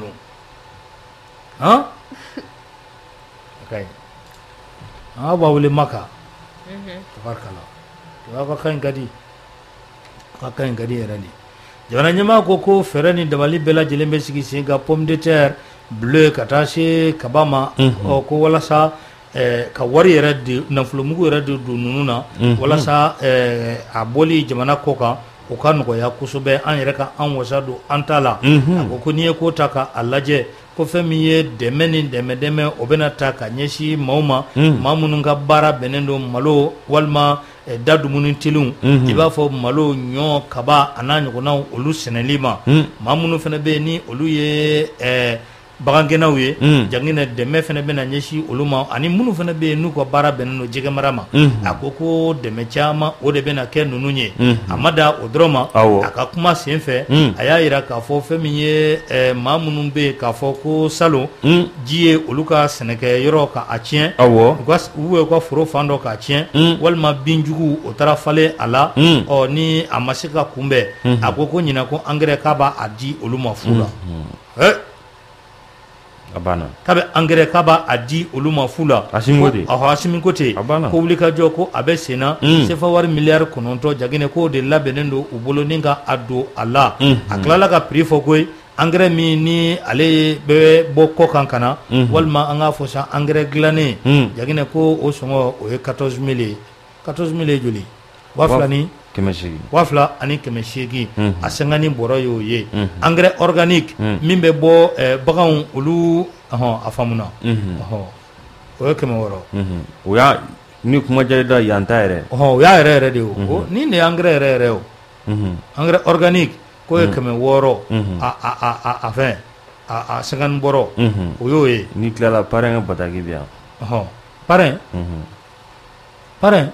okay b'a wele Maka tabarikala ka kan ka di yɛrɛ de jamana ɲɛmaa ko fɛɛrɛ ni dabali bɛɛ lajɛlen bɛ sigi sen ka pomme de terre bleu ka taa se kaba ma ko walasa ka wari yɛrɛ de nafolomugu yɛrɛ de don ninnu na walasa a bɔli jamana kɔ kan o ka nɔgɔya kosɛbɛ an yɛrɛ ka an wasa don an ta la a ko n'i ye ko ta ka a lajɛ ko fɛn min ye dɛmɛ ni dɛmɛ o bɛna ta ka ɲɛsin maaw ma maa minnu ka baara bɛnnen don malo walima da dumuni telenw i b'a fɔ malo ɲɔ kaba a n'a ɲɔgɔnnaw olu sɛnɛli ma maa minnu fana bɛ yen ni olu ye bagangɛnnaw ye janginɛ dɛmɛ fana bɛna ɲɛsin olu ma ani minnu fana bɛ yen n'u ka baara bɛnnen don jɛgɛ mara ma a ko dɛmɛ caman o de bɛna kɛ ninnu ye a ma da o dɔrɔn ma a ka kuma sen fɛ a y'a jira k'a fɔ fɛn min ye maa minnu bɛ yen k'a fɔ ko salon ji ye olu ka sɛnɛkɛ yɔrɔ ka a tiɲɛ u ka foro fan dɔ k'a tiɲɛ walima binjugu o taara falen a la ni a ma se ka kunbɛn a ko ɲinan ko engrais k'a b'a di olu ma fu la k'a bɛ engrais k'a b'a di olu ma fu la Asimi Kote ko wulikajɔ ko a bɛ sen na CFA wari miliyari 9 Jaginɛ k'o de labɛnnen don u bolo ni ka a don a la a tilala ka prix fɔ koyi engrais min ni ale bɛ bɔ kɔ kan ka na walima an k'a fɔ sa engrais dilannen Jaginɛ ko o sɔngɔ o ye 14 000 ye joli 2,200 ani 800 a sɛngɛni bɔrɔ y'o ye engrais organique min bɛ bɔ baganw olu a faamuna o ye 600 o y'a ni kuma jɛra da yan ta yɛrɛ o y'a yɛrɛ de o ni ne engrais yɛrɛ o engrais organique ko ye 600 a fɛn a sɛngɛni bɔrɔ o y'o ye ni tilala parrain ka bataki bɛ yan parrain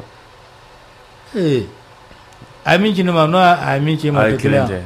a ye min ci ne ma n'o a ye min ci ma tɛ kelen ye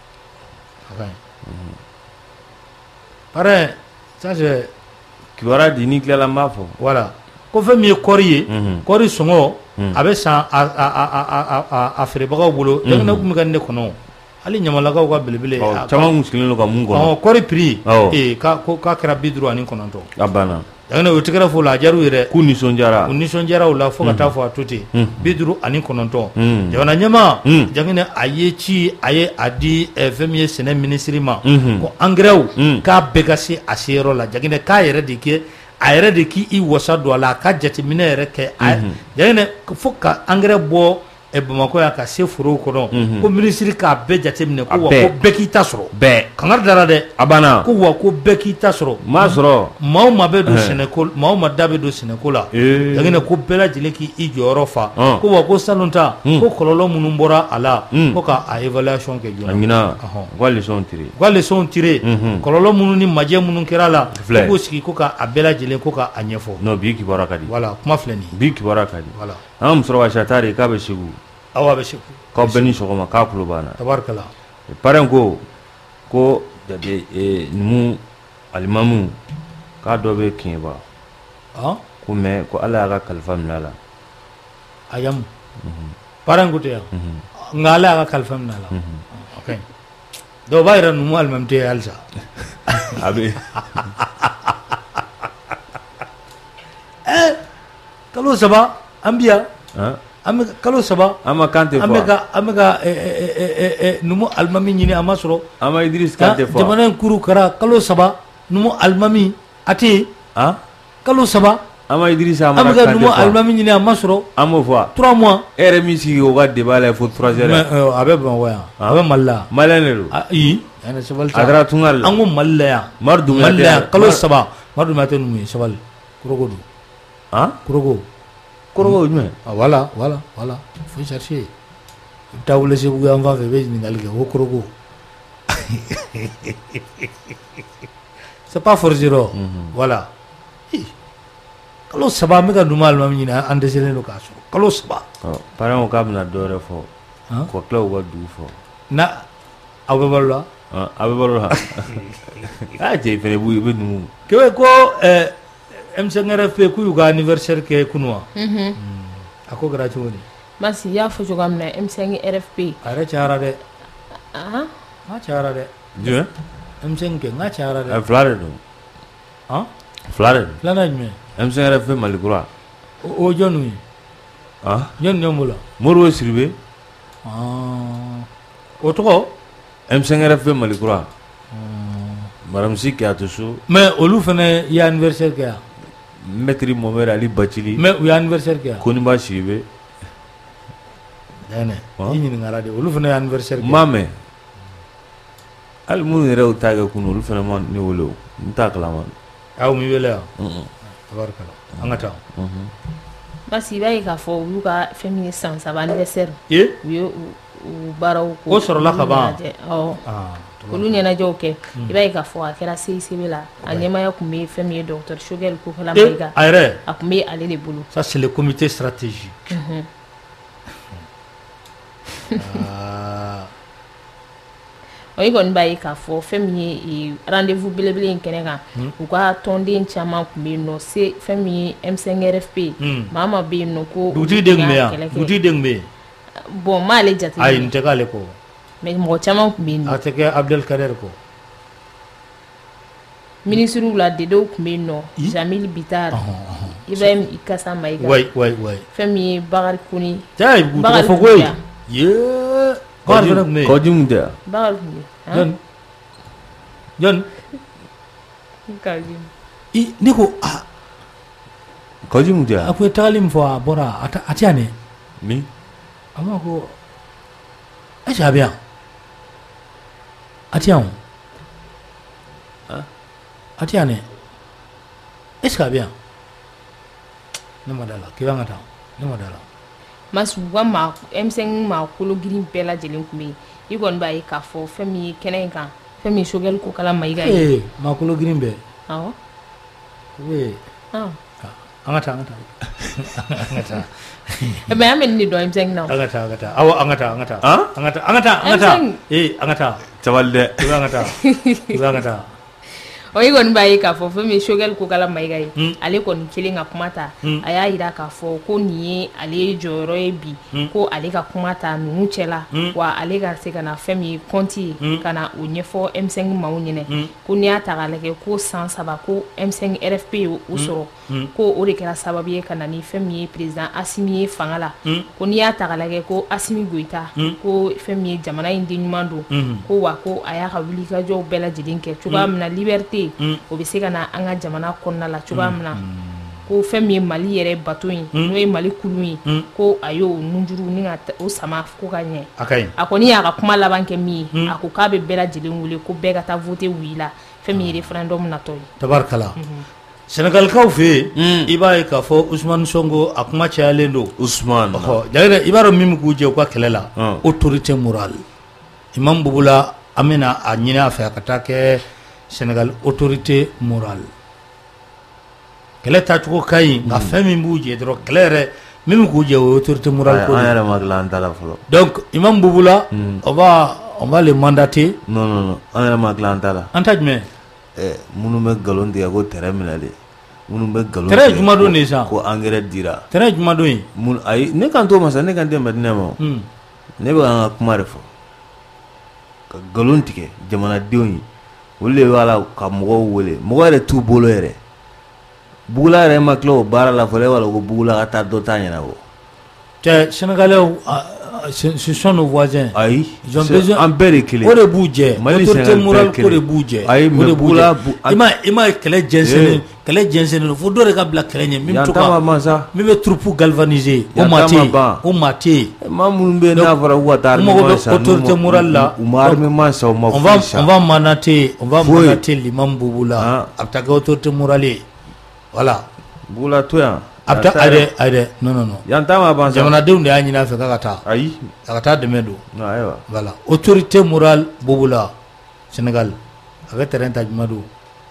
parrain ça c'est kibaruya di ni tilala n b'a fɔ voilà ko fɛn min ye kɔɔri ye kɔɔri sɔngɔ a bɛ san a feerebagaw bolo jamana tun bɛ ka ne kɔnɔ hali ɲamalakaw ka belebele caman kun sigilen don ka mun kɔnɔ kɔɔri prix k'a kɛra 59 a banna Janginɛ o tɛgɛrɛ fɔ la a diyar'u yɛrɛ k'u nisɔndiyara u la fo ka taa fɔ a to ten 59 jamana ɲɛmaa Janginɛ a ye ci a ye a di fɛn min ye sɛnɛ minisiri ma ko engrais k'a bɛɛ ka se a seyɔrɔ la Janginɛ k'a yɛrɛ de kɛ a yɛrɛ de k'i wasa don a la a ka jateminɛ yɛrɛ kɛ Janginɛ fo ka engrais bɔ Bamakɔ yan ka se forow kɔnɔ ko minisiri k'a bɛɛ jateminɛ ko wa ko bɛɛ k'i ta sɔrɔ kangari dara dɛ a banna ko wa ko bɛɛ k'i ta sɔrɔ m'a sɔrɔ maa ma bɛ don sɛnɛko maa ma da bɛ don sɛnɛko la Janginɛ ko bɛɛ lajɛlen k'i jɔyɔrɔ fa ko wa ko salon ta ko kɔlɔlɔ minnu bɔra a la ko k'a évaluation kɛ joona u ka leçon tiré kɔlɔlɔ minnu ni majɛ minnu kɛra a la ko k'o sigi ko k'a bɛɛ lajɛlen ko k'a ɲɛfɔ non bi kibaruya ka di voilà kuma filɛ nin bi kibaruya ka di an ka musokɔrɔba Shatari k'a bɛ Segu awa bɛ Segu k'aw bɛɛ ni sɔgɔma k'a tulo b'an na tabarikala parrain ko numu alimamu k'a dɔ bɛ Kiɲɛba ko mais ko Ala y'a ka kalifa minɛ a la a yamu parrain ko tɛ yan nka Ala y'a ka kalifa minɛ a la ok donc o b'a yɛrɛ numu alimami tɛ ye halisa a bɛ kalo 3 an bi yan an bɛ kalo 3 an ma kan tɛ fɔ an bɛ ka numu alimami ɲini a ma sɔrɔ an ma Idris kan tɛ fɔ jamana in kuru kɛra kalo 3 numu alimami a tɛ yen kalo 3 an ma Idris Amara an bɛ ka numu alimami ɲini a ma sɔrɔ an m'o fɔ 3 mois e yɛrɛ min sigi o ka débat la fo 3 heures a bɛ Bamakɔ yan a bɛ Mali la malien de don ayi sabali a taara Tungali la an ko Mali la yan Mari Dumbuya kalo 3 Mari Dumbuya tɛ numu ye sabali Koroko don Koroko jumɛn voilà faut chercher i bɛ taa wele Segu yan fan fɛ i bɛ ɲininkali kɛ o Koroko c'est pas forcé voilà kalo 3 an bɛ ka numu alimami ɲini an dɛsɛlen don k'a sɔrɔ kalo 3 parrain ko k'a bɛna dɔ wɛrɛ fɔ ko tila u ka dugu fɔ na aw bɛ balo la a bɛ balo la a cɛ fɛnɛ b'u i bɛ numu kewe ko M5RFP k'u y'u ka anniversaire kɛ kunu wa a ko kɛra cogo di Masi y'a fɔ cogoya min na M5RFP a yɛrɛ cayara dɛ Aha. n ka cayara dɛ jumɛn M5 kɛ n ka cayara dɛ fila de don fila de don filanan jumɛn M5RFP Mali kura o jɔnniw ye jɔn b'o la Modibo Sidibe o tɔgɔ M5RFP Mali kura Madame Si Kiyatu Su mais olu fana ye anniversaire kɛ yan Maître Mohamed Ali Bacili mais u ye anniversaire kɛ yan Koniba Sidibe nɛnɛ i ɲininkara de olu fana ye anniversaire kɛ n m'a mɛn hali minnu yɛrɛ y'u ta kɛ kunu olu fana ma ne wele o n t'a kalama aw m'i wele yan tabarikala an ka taa Masi i b'a ye k'a fɔ u y'u ka fɛn min ye san 3 anniversaire u ye u baaraw ko o sɔrɔla ka ban olu ɲɛnajɛw kɛ i b'a ye k'a fɔ a kɛra CICB la a ɲɛmaya tun bɛ fɛn min ye docteur Choguel Kokala Mayiga a yɛrɛ a tun bɛ ale de bolo ça c'est le comité stratégique i kɔni b'a ye k'a fɔ fɛn min ye rendez-vous belebele in kɛnɛ kan u ka tɔnden caman tun bɛ yen nɔ se fɛn min ye M5RFP maa ma bɛ yen nɔ ko dugutigi den tun bɛ yan dugutigi den tun bɛ yen bon n m'ale jate ayi n tɛ k'ale kɔ mais mɔgɔ caman tun bɛ yen nɔ a tɛ kɛ Abdelkader kɔ ministre la dedew tun bɛ yen nɔ Jamil Bitar Ibrahim Ikasa Mayiga fɛn min ye Bakari Koni Bakari fɔ ko ye Bakari fana tun bɛ yen Kɔji mun tɛ Bakari tun bɛ yen jɔn ne ko Kɔji mun tɛ a ko ye tagali min fɔ a bɔra a tɛ yan dɛ min a ma ko est-ce que a bɛ yan a tɛ yan o a tɛ yan dɛ est-ce que a bɛ yan ne ma da la k'i b'an ka taa ne ma da la Masi u ka M5 maakolo girin bɛɛ lajɛlen tun bɛ yen i kɔni b'a ye k'a fɔ fɛn min ye kɛnɛ in kan fɛn min ye Choguel Kokala Mayiga ye maakolo girin bɛɛ awɔ an ka taa an ka taa mais an bɛ nin de dɔn M5 na an ka taa awɔ an ka taa an ka taa cabali dɛ i b'an ka taa i kɔni b'a ye k'a fɔ fɛn min ye Choguel Kokala Mayiga ye ale kɔni kelen ka kuma ta a y'a jira k'a fɔ ko nin ye ale jɔyɔrɔ ye bi ko ale ka kuma ta ninnu cɛla wa ale ka se ka na fɛn min ye compte ye ka na o ɲɛfɔ M5 maaw ɲɛna ko n'i y'a ta k'a lajɛ ko san 3 ko M5RFP ye o sɔrɔ ko o de kɛra sababu ye ka na ni fɛn min ye président Assimi ye fanga la ko n'i y'a ta k'a lajɛ ko Assimi Goïta ko fɛn min ye jamana in den ɲuman don ko wa ko a y'a ka wulikajɔw bɛɛ lajɛlen kɛ cogoya min na liberté o bɛ se ka na an ka jamana kɔnɔna la cogoya min na ko fɛn min ye Mali yɛrɛ bato in n'o ye Mali kulu ye ko a y'o nunjuru ni ka o sama ko ka ɲɛ a kɔni y'a ka kuma laban kɛ min ye a ko k'a bɛ bɛɛ lajɛlen wele ko bɛɛ ka taa voter wuli la fɛn min ye référendum natɔ ye tabarikala Sénégalikaw fɛ yen i b'a ye k'a fɔ Ousmane Sonko a kuma cayalen don Ousmane jagɛrɛ i b'a dɔn min bɛ k'u jɛ u ka kɛlɛ la autorité morale Imam Bubula an bɛna a ɲini a fɛ a ka taa kɛ Sénégal autorité morale kɛlɛ tacogo ka ɲi nka fɛn min b'u jɛ dɔrɔn kɛlɛ yɛrɛ min bɛ k'u jɛ o ye autorité morale ko an yɛrɛ ma dilan an ta la fɔlɔ donc Imam Bubula on va le mandater non an yɛrɛ ma dilan an ta la an ta jumɛn minnu bɛ nkalon tigɛ ko terrain minɛlen minnu bɛ nkalon terrain juma don de sa ko engrais dira terrain juma don ye ayi ne kan t'o ma sa ne kan tɛ Madina ma ne bɛ an ka kuma de fɔ ka nkalon tigɛ jamanadenw ye olu de b'a la ka mɔgɔw wele mɔgɔ yɛrɛ t'u bolo yɛrɛ Bugula yɛrɛ ma tila o baara la fɔlɔ e b'a la ko Bugula ka taa dɔ ta ɲɛnabɔ cɛ Sénégalais ce sont nos voisins ayi ils ont besoin an bɛɛ de kelen o de b'u jɛ autorité morale ko de b'u jɛ ayi mais Bugula i ma kɛlɛ jɛnsɛnnen fo dɔ de ka bila kɛlɛ ɲɛ min bɛ troupe galvaniser o maa tɛ yen maa minnu bɛ yen n'a fɔra k'u ka taa armement san autorité morale la u ma armement san u ma foyi san on va mandater l'imam Bouboula a bɛ taa kɛ autorité morale ye voilà Bugula to yan a bɛ taa ayɛrɛ non yan ta ma ban sa jamanadenw de y'a ɲini a fɛ k'a ka taa ayi a ka taa dɛmɛ don ayiwa voilà autorité morale Bouboula Sénégal a bɛ terrain ta juma don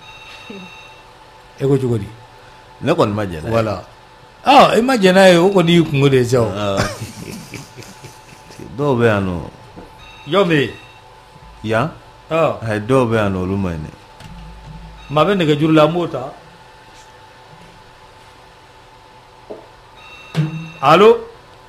e ko cogo di ne kɔni ma jɛna voilà i ma jɛna ye o kɔni y'i kungo de ye sa dɔw bɛ yan nɔ jɔn bɛ yan ayi dɔw bɛ yan nɔ olu ma ɲi dɛ maa bɛ nɛgɛjuru la an b'o ta allo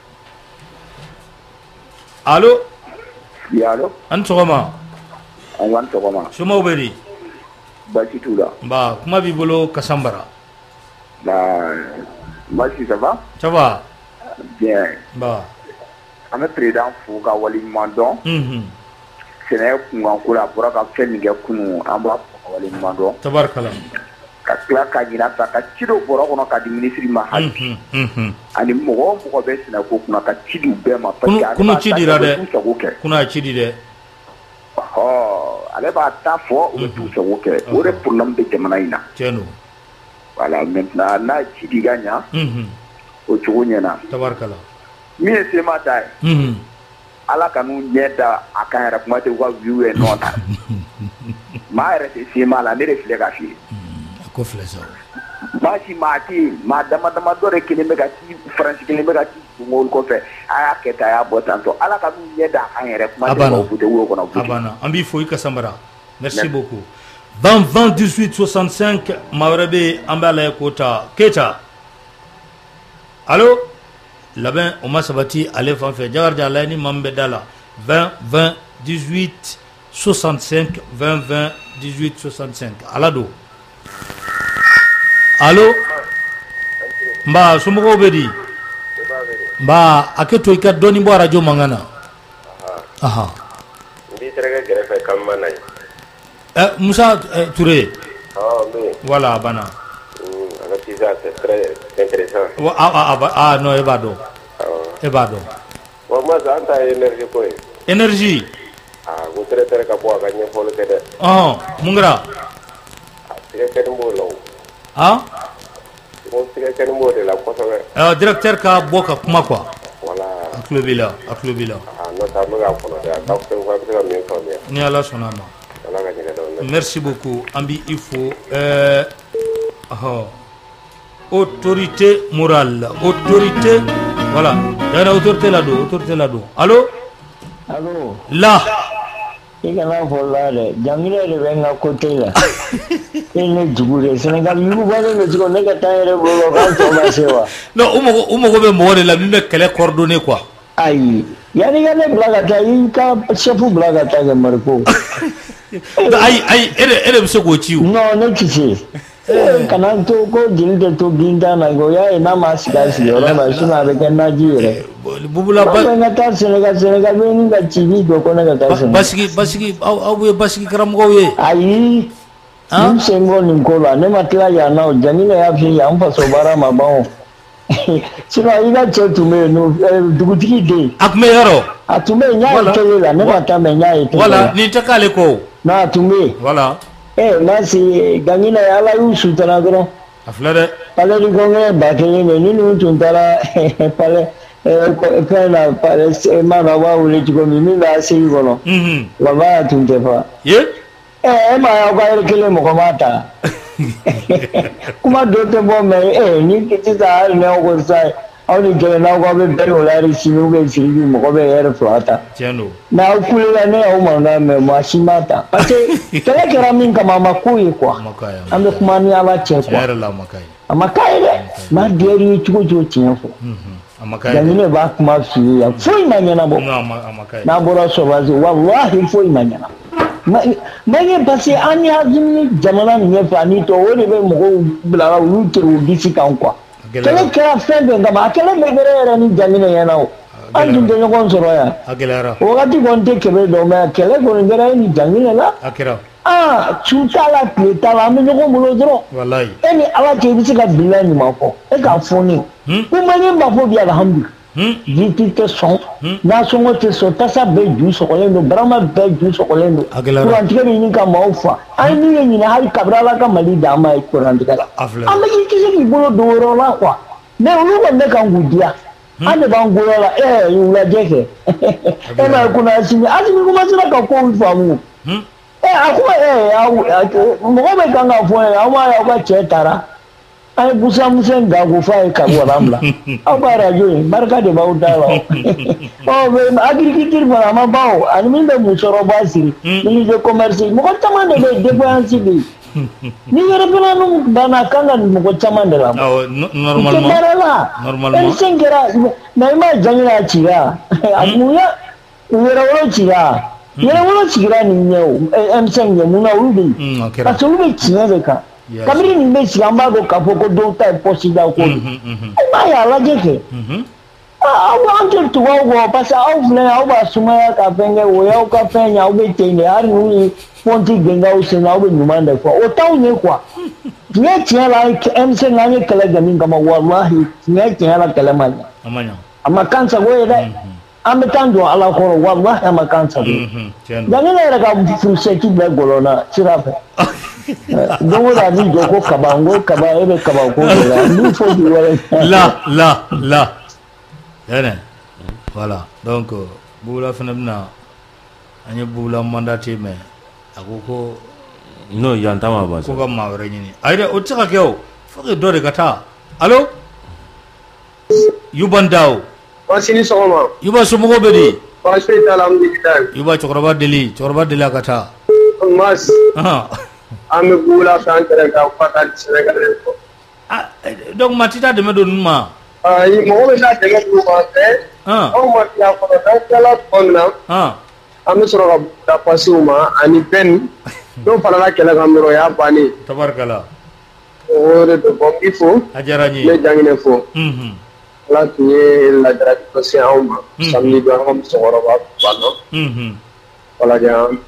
allo allo an sɔgɔma an sɔgɔma somɔgɔw bɛ di baasi t'u la nba kuma b'i bolo Kasanbara Merci, ça va? Ça va? Bien. Bah. An bɛ président fo ka waleɲuman dɔn. Sɛnɛ kunkan ko la a bɔra ka fɛn min kɛ kunun an b'a fɔ ka waleɲuman dɔn. Tabarikala. Ka tila ka ɲina ta ka ci dɔ bɔrɔ kɔnɔ ka di ministre ma hali. Ani mɔgɔ o mɔgɔ bɛ sɛnɛko kunna ka ci di u bɛɛ ma. Kunu ci dira dɛ. Kunu a ci di dɛ. Ale b'a ta fɔ u bɛ t'u sago kɛ. O de problème bɛ jamana in na. Tiɲɛ don. Voilà, maintenant n'a ci di ka ɲa. O cogo ɲɛna. Tabarikala. Min ye sema ta ye. Ala ka n'u ɲɛ da a kan yɛrɛ kuma tɛ u ka view ye nɔ ta. Maa yɛrɛ tɛ sema la ne de filɛ ka f'i ye. A ko filɛ sa. Baasi maa tɛ yen maa dama dama dɔ de kelen bɛ ka ci Faransi kelen bɛ ka ci Mɔgɔw kɔfɛ a y'a kɛ tan a y'a bɔ tan tɔ Ala ka n'u ɲɛ da a kan yɛrɛ kuma tɛ u tɛ wo kɔnɔ. A banna an b'i fo i Kasanbara. Merci beaucoup. 20 20 18 65 maa wɛrɛ bɛ yen an b'a lajɛ k'o ta Keita. Allo. Labɛn o ma sabati ale fan fɛ Jakarija a lajɛ ni maa min bɛ da la 20 20 18 65 20 20 18 65 ala don. Allo. Nba somɔgɔw bɛ di. Nba hakɛ to i ka dɔɔni bɔ radio mankan na. Aha. N b'i terikɛ kɛrɛfɛ Kanuma na ye. Musa Touré. Oui. Voilà a banna. Un artisan, c'est très intéressant. Non, e b'a dɔn. E b'a dɔn. Bon, moi, ça, an ta ye énergie ko ye. Énergie. Ko traiteur ka bɔ a ka ɲɛfɔli kɛ dɛ. Mun kɛra? Tigɛ kɛni b'o la o. Ko tigɛ kɛni b'o de la kosɛbɛ. Directeur ka bɔ ka kuma quoi. Voilà. A tulo b'i la, a tulo b'i la. N'o tɛ an bɛ k'a kɔnɔ dɛ, a ka fɛn fɔ a bɛ se ka min faamuya. Ni Ala sɔnna a ma. Ala ka ɲɛ dɔn. Merci beaucoup. An b'i fo. Autorité morale, autorité, voilà. Il y a une autorité là-dedans. Allô? Allô? Là. Il y a un vol là, Djangile est venu à côté là. Il est du coup, le Sénégal, il vous voyez le second, il y a un vol. Non, on m'a dit que la même qu'elle est coordonnée quoi. Aïe, il y a des blagues à il y a un chef ou blague à taille, Marco. Aïe, elle est ce que tu. Non, non, tu sais. Kana to ko jilde to ginda na go ya ina ma siga siga ma suna da kan najire bubula ba na ta Senegal be ni ga TV do ko na ga ta basiki au basiki karamgo ye ayi nim sengo nim ko la ne matla ya na janina ya fi ya amfa so bara ma bawo sina ina che tume no dugutiki de akme yaro atume nya tele la ne mata me nya tele wala ni takale ko na tume wala nasi gangina ya la yusu tana gro aflade pale di gongre bakele ne ni tuntara pale kana pale ma na wa ule ti gomi mi la se gono wa ba tunte fa ye ma ya ba kele mo ko mata kuma do te bo me ni kiti ta ne o sai awni gele na ko be bero la ri sinu be sinu mo ko be ere flata tiano na ukule ne o ma na me mashimata ate kele kera min kama makuyi kwa ambe kuma ni ala che kwa era la amakai de ma deri chugo tiafo amakai da ne ba kuma fi ya foi manyana bo amakai na bora so bazi wallahi foi manyana manye pasi ani azimi jamana ni fa ni to woni be mo bla wu te wu disi kan kwa kele kera fende ngama kele megere ni jamina yana o andu de ngon soro ya agelara wakati konte kebe do me kele ko ngere ni jamina la akira chutala pleta me ngon mulo dro wallahi eni ala ke bi ka bila ni mako e ka foni ko manye ba fo bi alhamdulillah jiti te son na songo te so tasa be ju so kolendo brama be ju so kolendo ko antike ni ka maufa ani ni na hari kabrala ka mali dama e ko randika amma ki bolo do ro la kwa me ulu ko ne kan gudia ande ban go la yu la jeke na kuna asimi kuma sina ka ko famu akuma mo ko be kan ga fo ya ma ya ba che tara ay busa musen ga go fa ka waramla abara jo barka de bauta la o be agriculture bana ma bawo an min da musoro basiri ni de commerce mo ko tamande de dépense bi ni yere bana no bana kanga mo ko tamande la normalement en sengera na ma jangina chiga amuya yere wolo chiga ni nyeo en senge muna ulubi parce que ulubi chiga de ka kabiri ni be sigamba go kapoko do ta posida ko ba ya la jeke wanted to go parce que au ba sumaya ka penge wo ya ka penya au be tene ari ni ponti genga usina au be nyumanda kwa o taunye kwa nye tiela MC nganye kala gamin kama wallahi nye tiela kala manya ama kansa go ida ametando ala ko wallahi ama kansa yani na ka furuseti be golona sirafe dongo da ni joko kabango kaba ebe kaba ko la ni fo di wala la voilà donc bula fenamna anya bula mandate me akoko no yantama ba ko ga mawre ni ayda o tsaka kew fo do de kata allo yubandao wasini soma yuba sumo bedi wasita alhamdulillah yuba chokroba deli kata mas ame bula santere ka fata Senegal ko donc matita de medon ma ay mo be na de ko ma te o ma ya ko da kala konna ame soro ka pasuma ani pen do fala la kala gamro ya bani tabarkala o de ko ifo ajarani le jangine fo la tuye la drati ko se awma samedi do am soro ba bano wala jam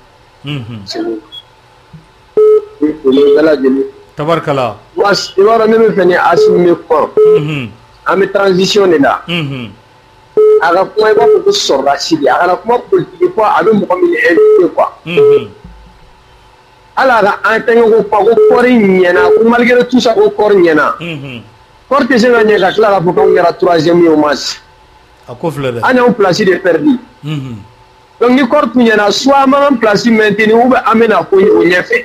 tabarkala was ibara neme feni asimi ko ami transition la aga kuma ba ko sorra sidi aga kuma politique ko abe mo mi elite ko ala ga antengo ko kori nyena ko malgré tout ça ko kori nyena porte se na nyega kala ko ngera 3e au match akofle ana on place de perdu donc ni korte nyena soit man place maintenir ou amena ko o nyefe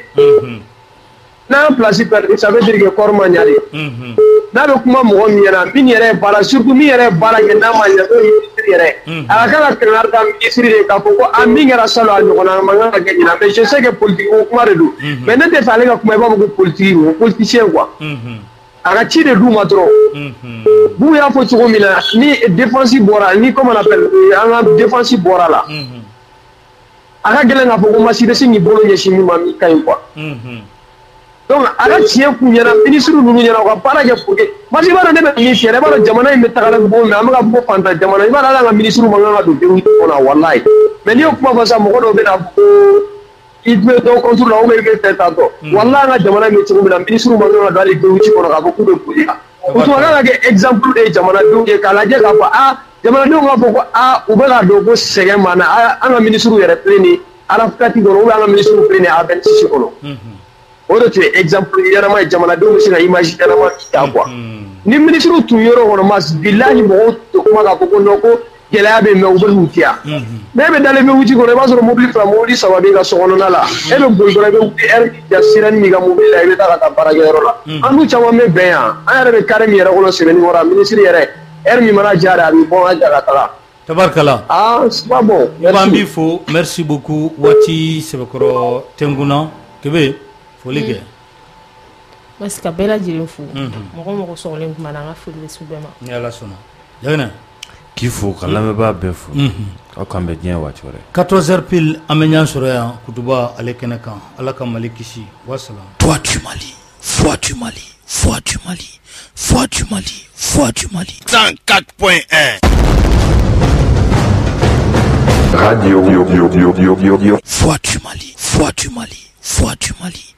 na place perdu ça veut dire que korma nyali na be kuma mo nyena min yere bala surtout mi yere bala nyena ma nyado yere ala kala trainer da ministre de ka ko ami ngara salo al ngona manga ga nyina mais je sais que politique ko kuma redu mais ne te fallait ka kuma ba ko politique ko politicien quoi aga ci de duma trop bu ya fo tsugo mina ni défensive bora ni comment on appelle anga défensive bora la aga gele nga fo ko masire singi bolo yeshi mi mami kay quoi donc aga ci ku nyana ministre nu nyana ko para je fuke masi bara ne be mi fere bara jamana imbe tagala bo me amaga bo fanta jamana ibara la ministre mo nga do deru ko na wallahi mais ni ko ma fa mo ko do be na ko idme do contrôle la o me ke tanto wallahi nga jamana mi tsugo mina ministre mo nga do ali deru ci ko na ko do puya o to na ga exemple de jamana do ke kala je ka fa jamana do nga ko o be la do ko sege mana anga ministre yere pleni ala fati do o anga ministre pleni a ben ci ko o do te exemple yara ma jamana do sina image yara ma ta quoi ni ministre tu yoro hono mas billahi mo to kuma ga ko no ko gela be me o be hutia be dale me wuti ko ba so mobile fra mobile sawa be ga so hono nala e be boy do be wuti ja siran mi ga mobile e be ta ka para yoro la anu chawa me be ya ara be kare mi yara ko se ni wora ministre yere mi mana jara mi bon aja ga tala tabarkala c'est pas bon bambi fo merci beaucoup wati sebekoro tenguna kebe folike parce que bela jirin fu mo solen kuma na nga fulbe subema yalla sona jagna kifo kalame ba befu o kambe dien wachore 14h pile amenya soroya kutuba alekena kan alaka malikisi wassalam toi tu Mali foi du Mali foi du Mali foi du Mali foi du Mali 104.1 Radio foi du Mali foi du Mali foi du Mali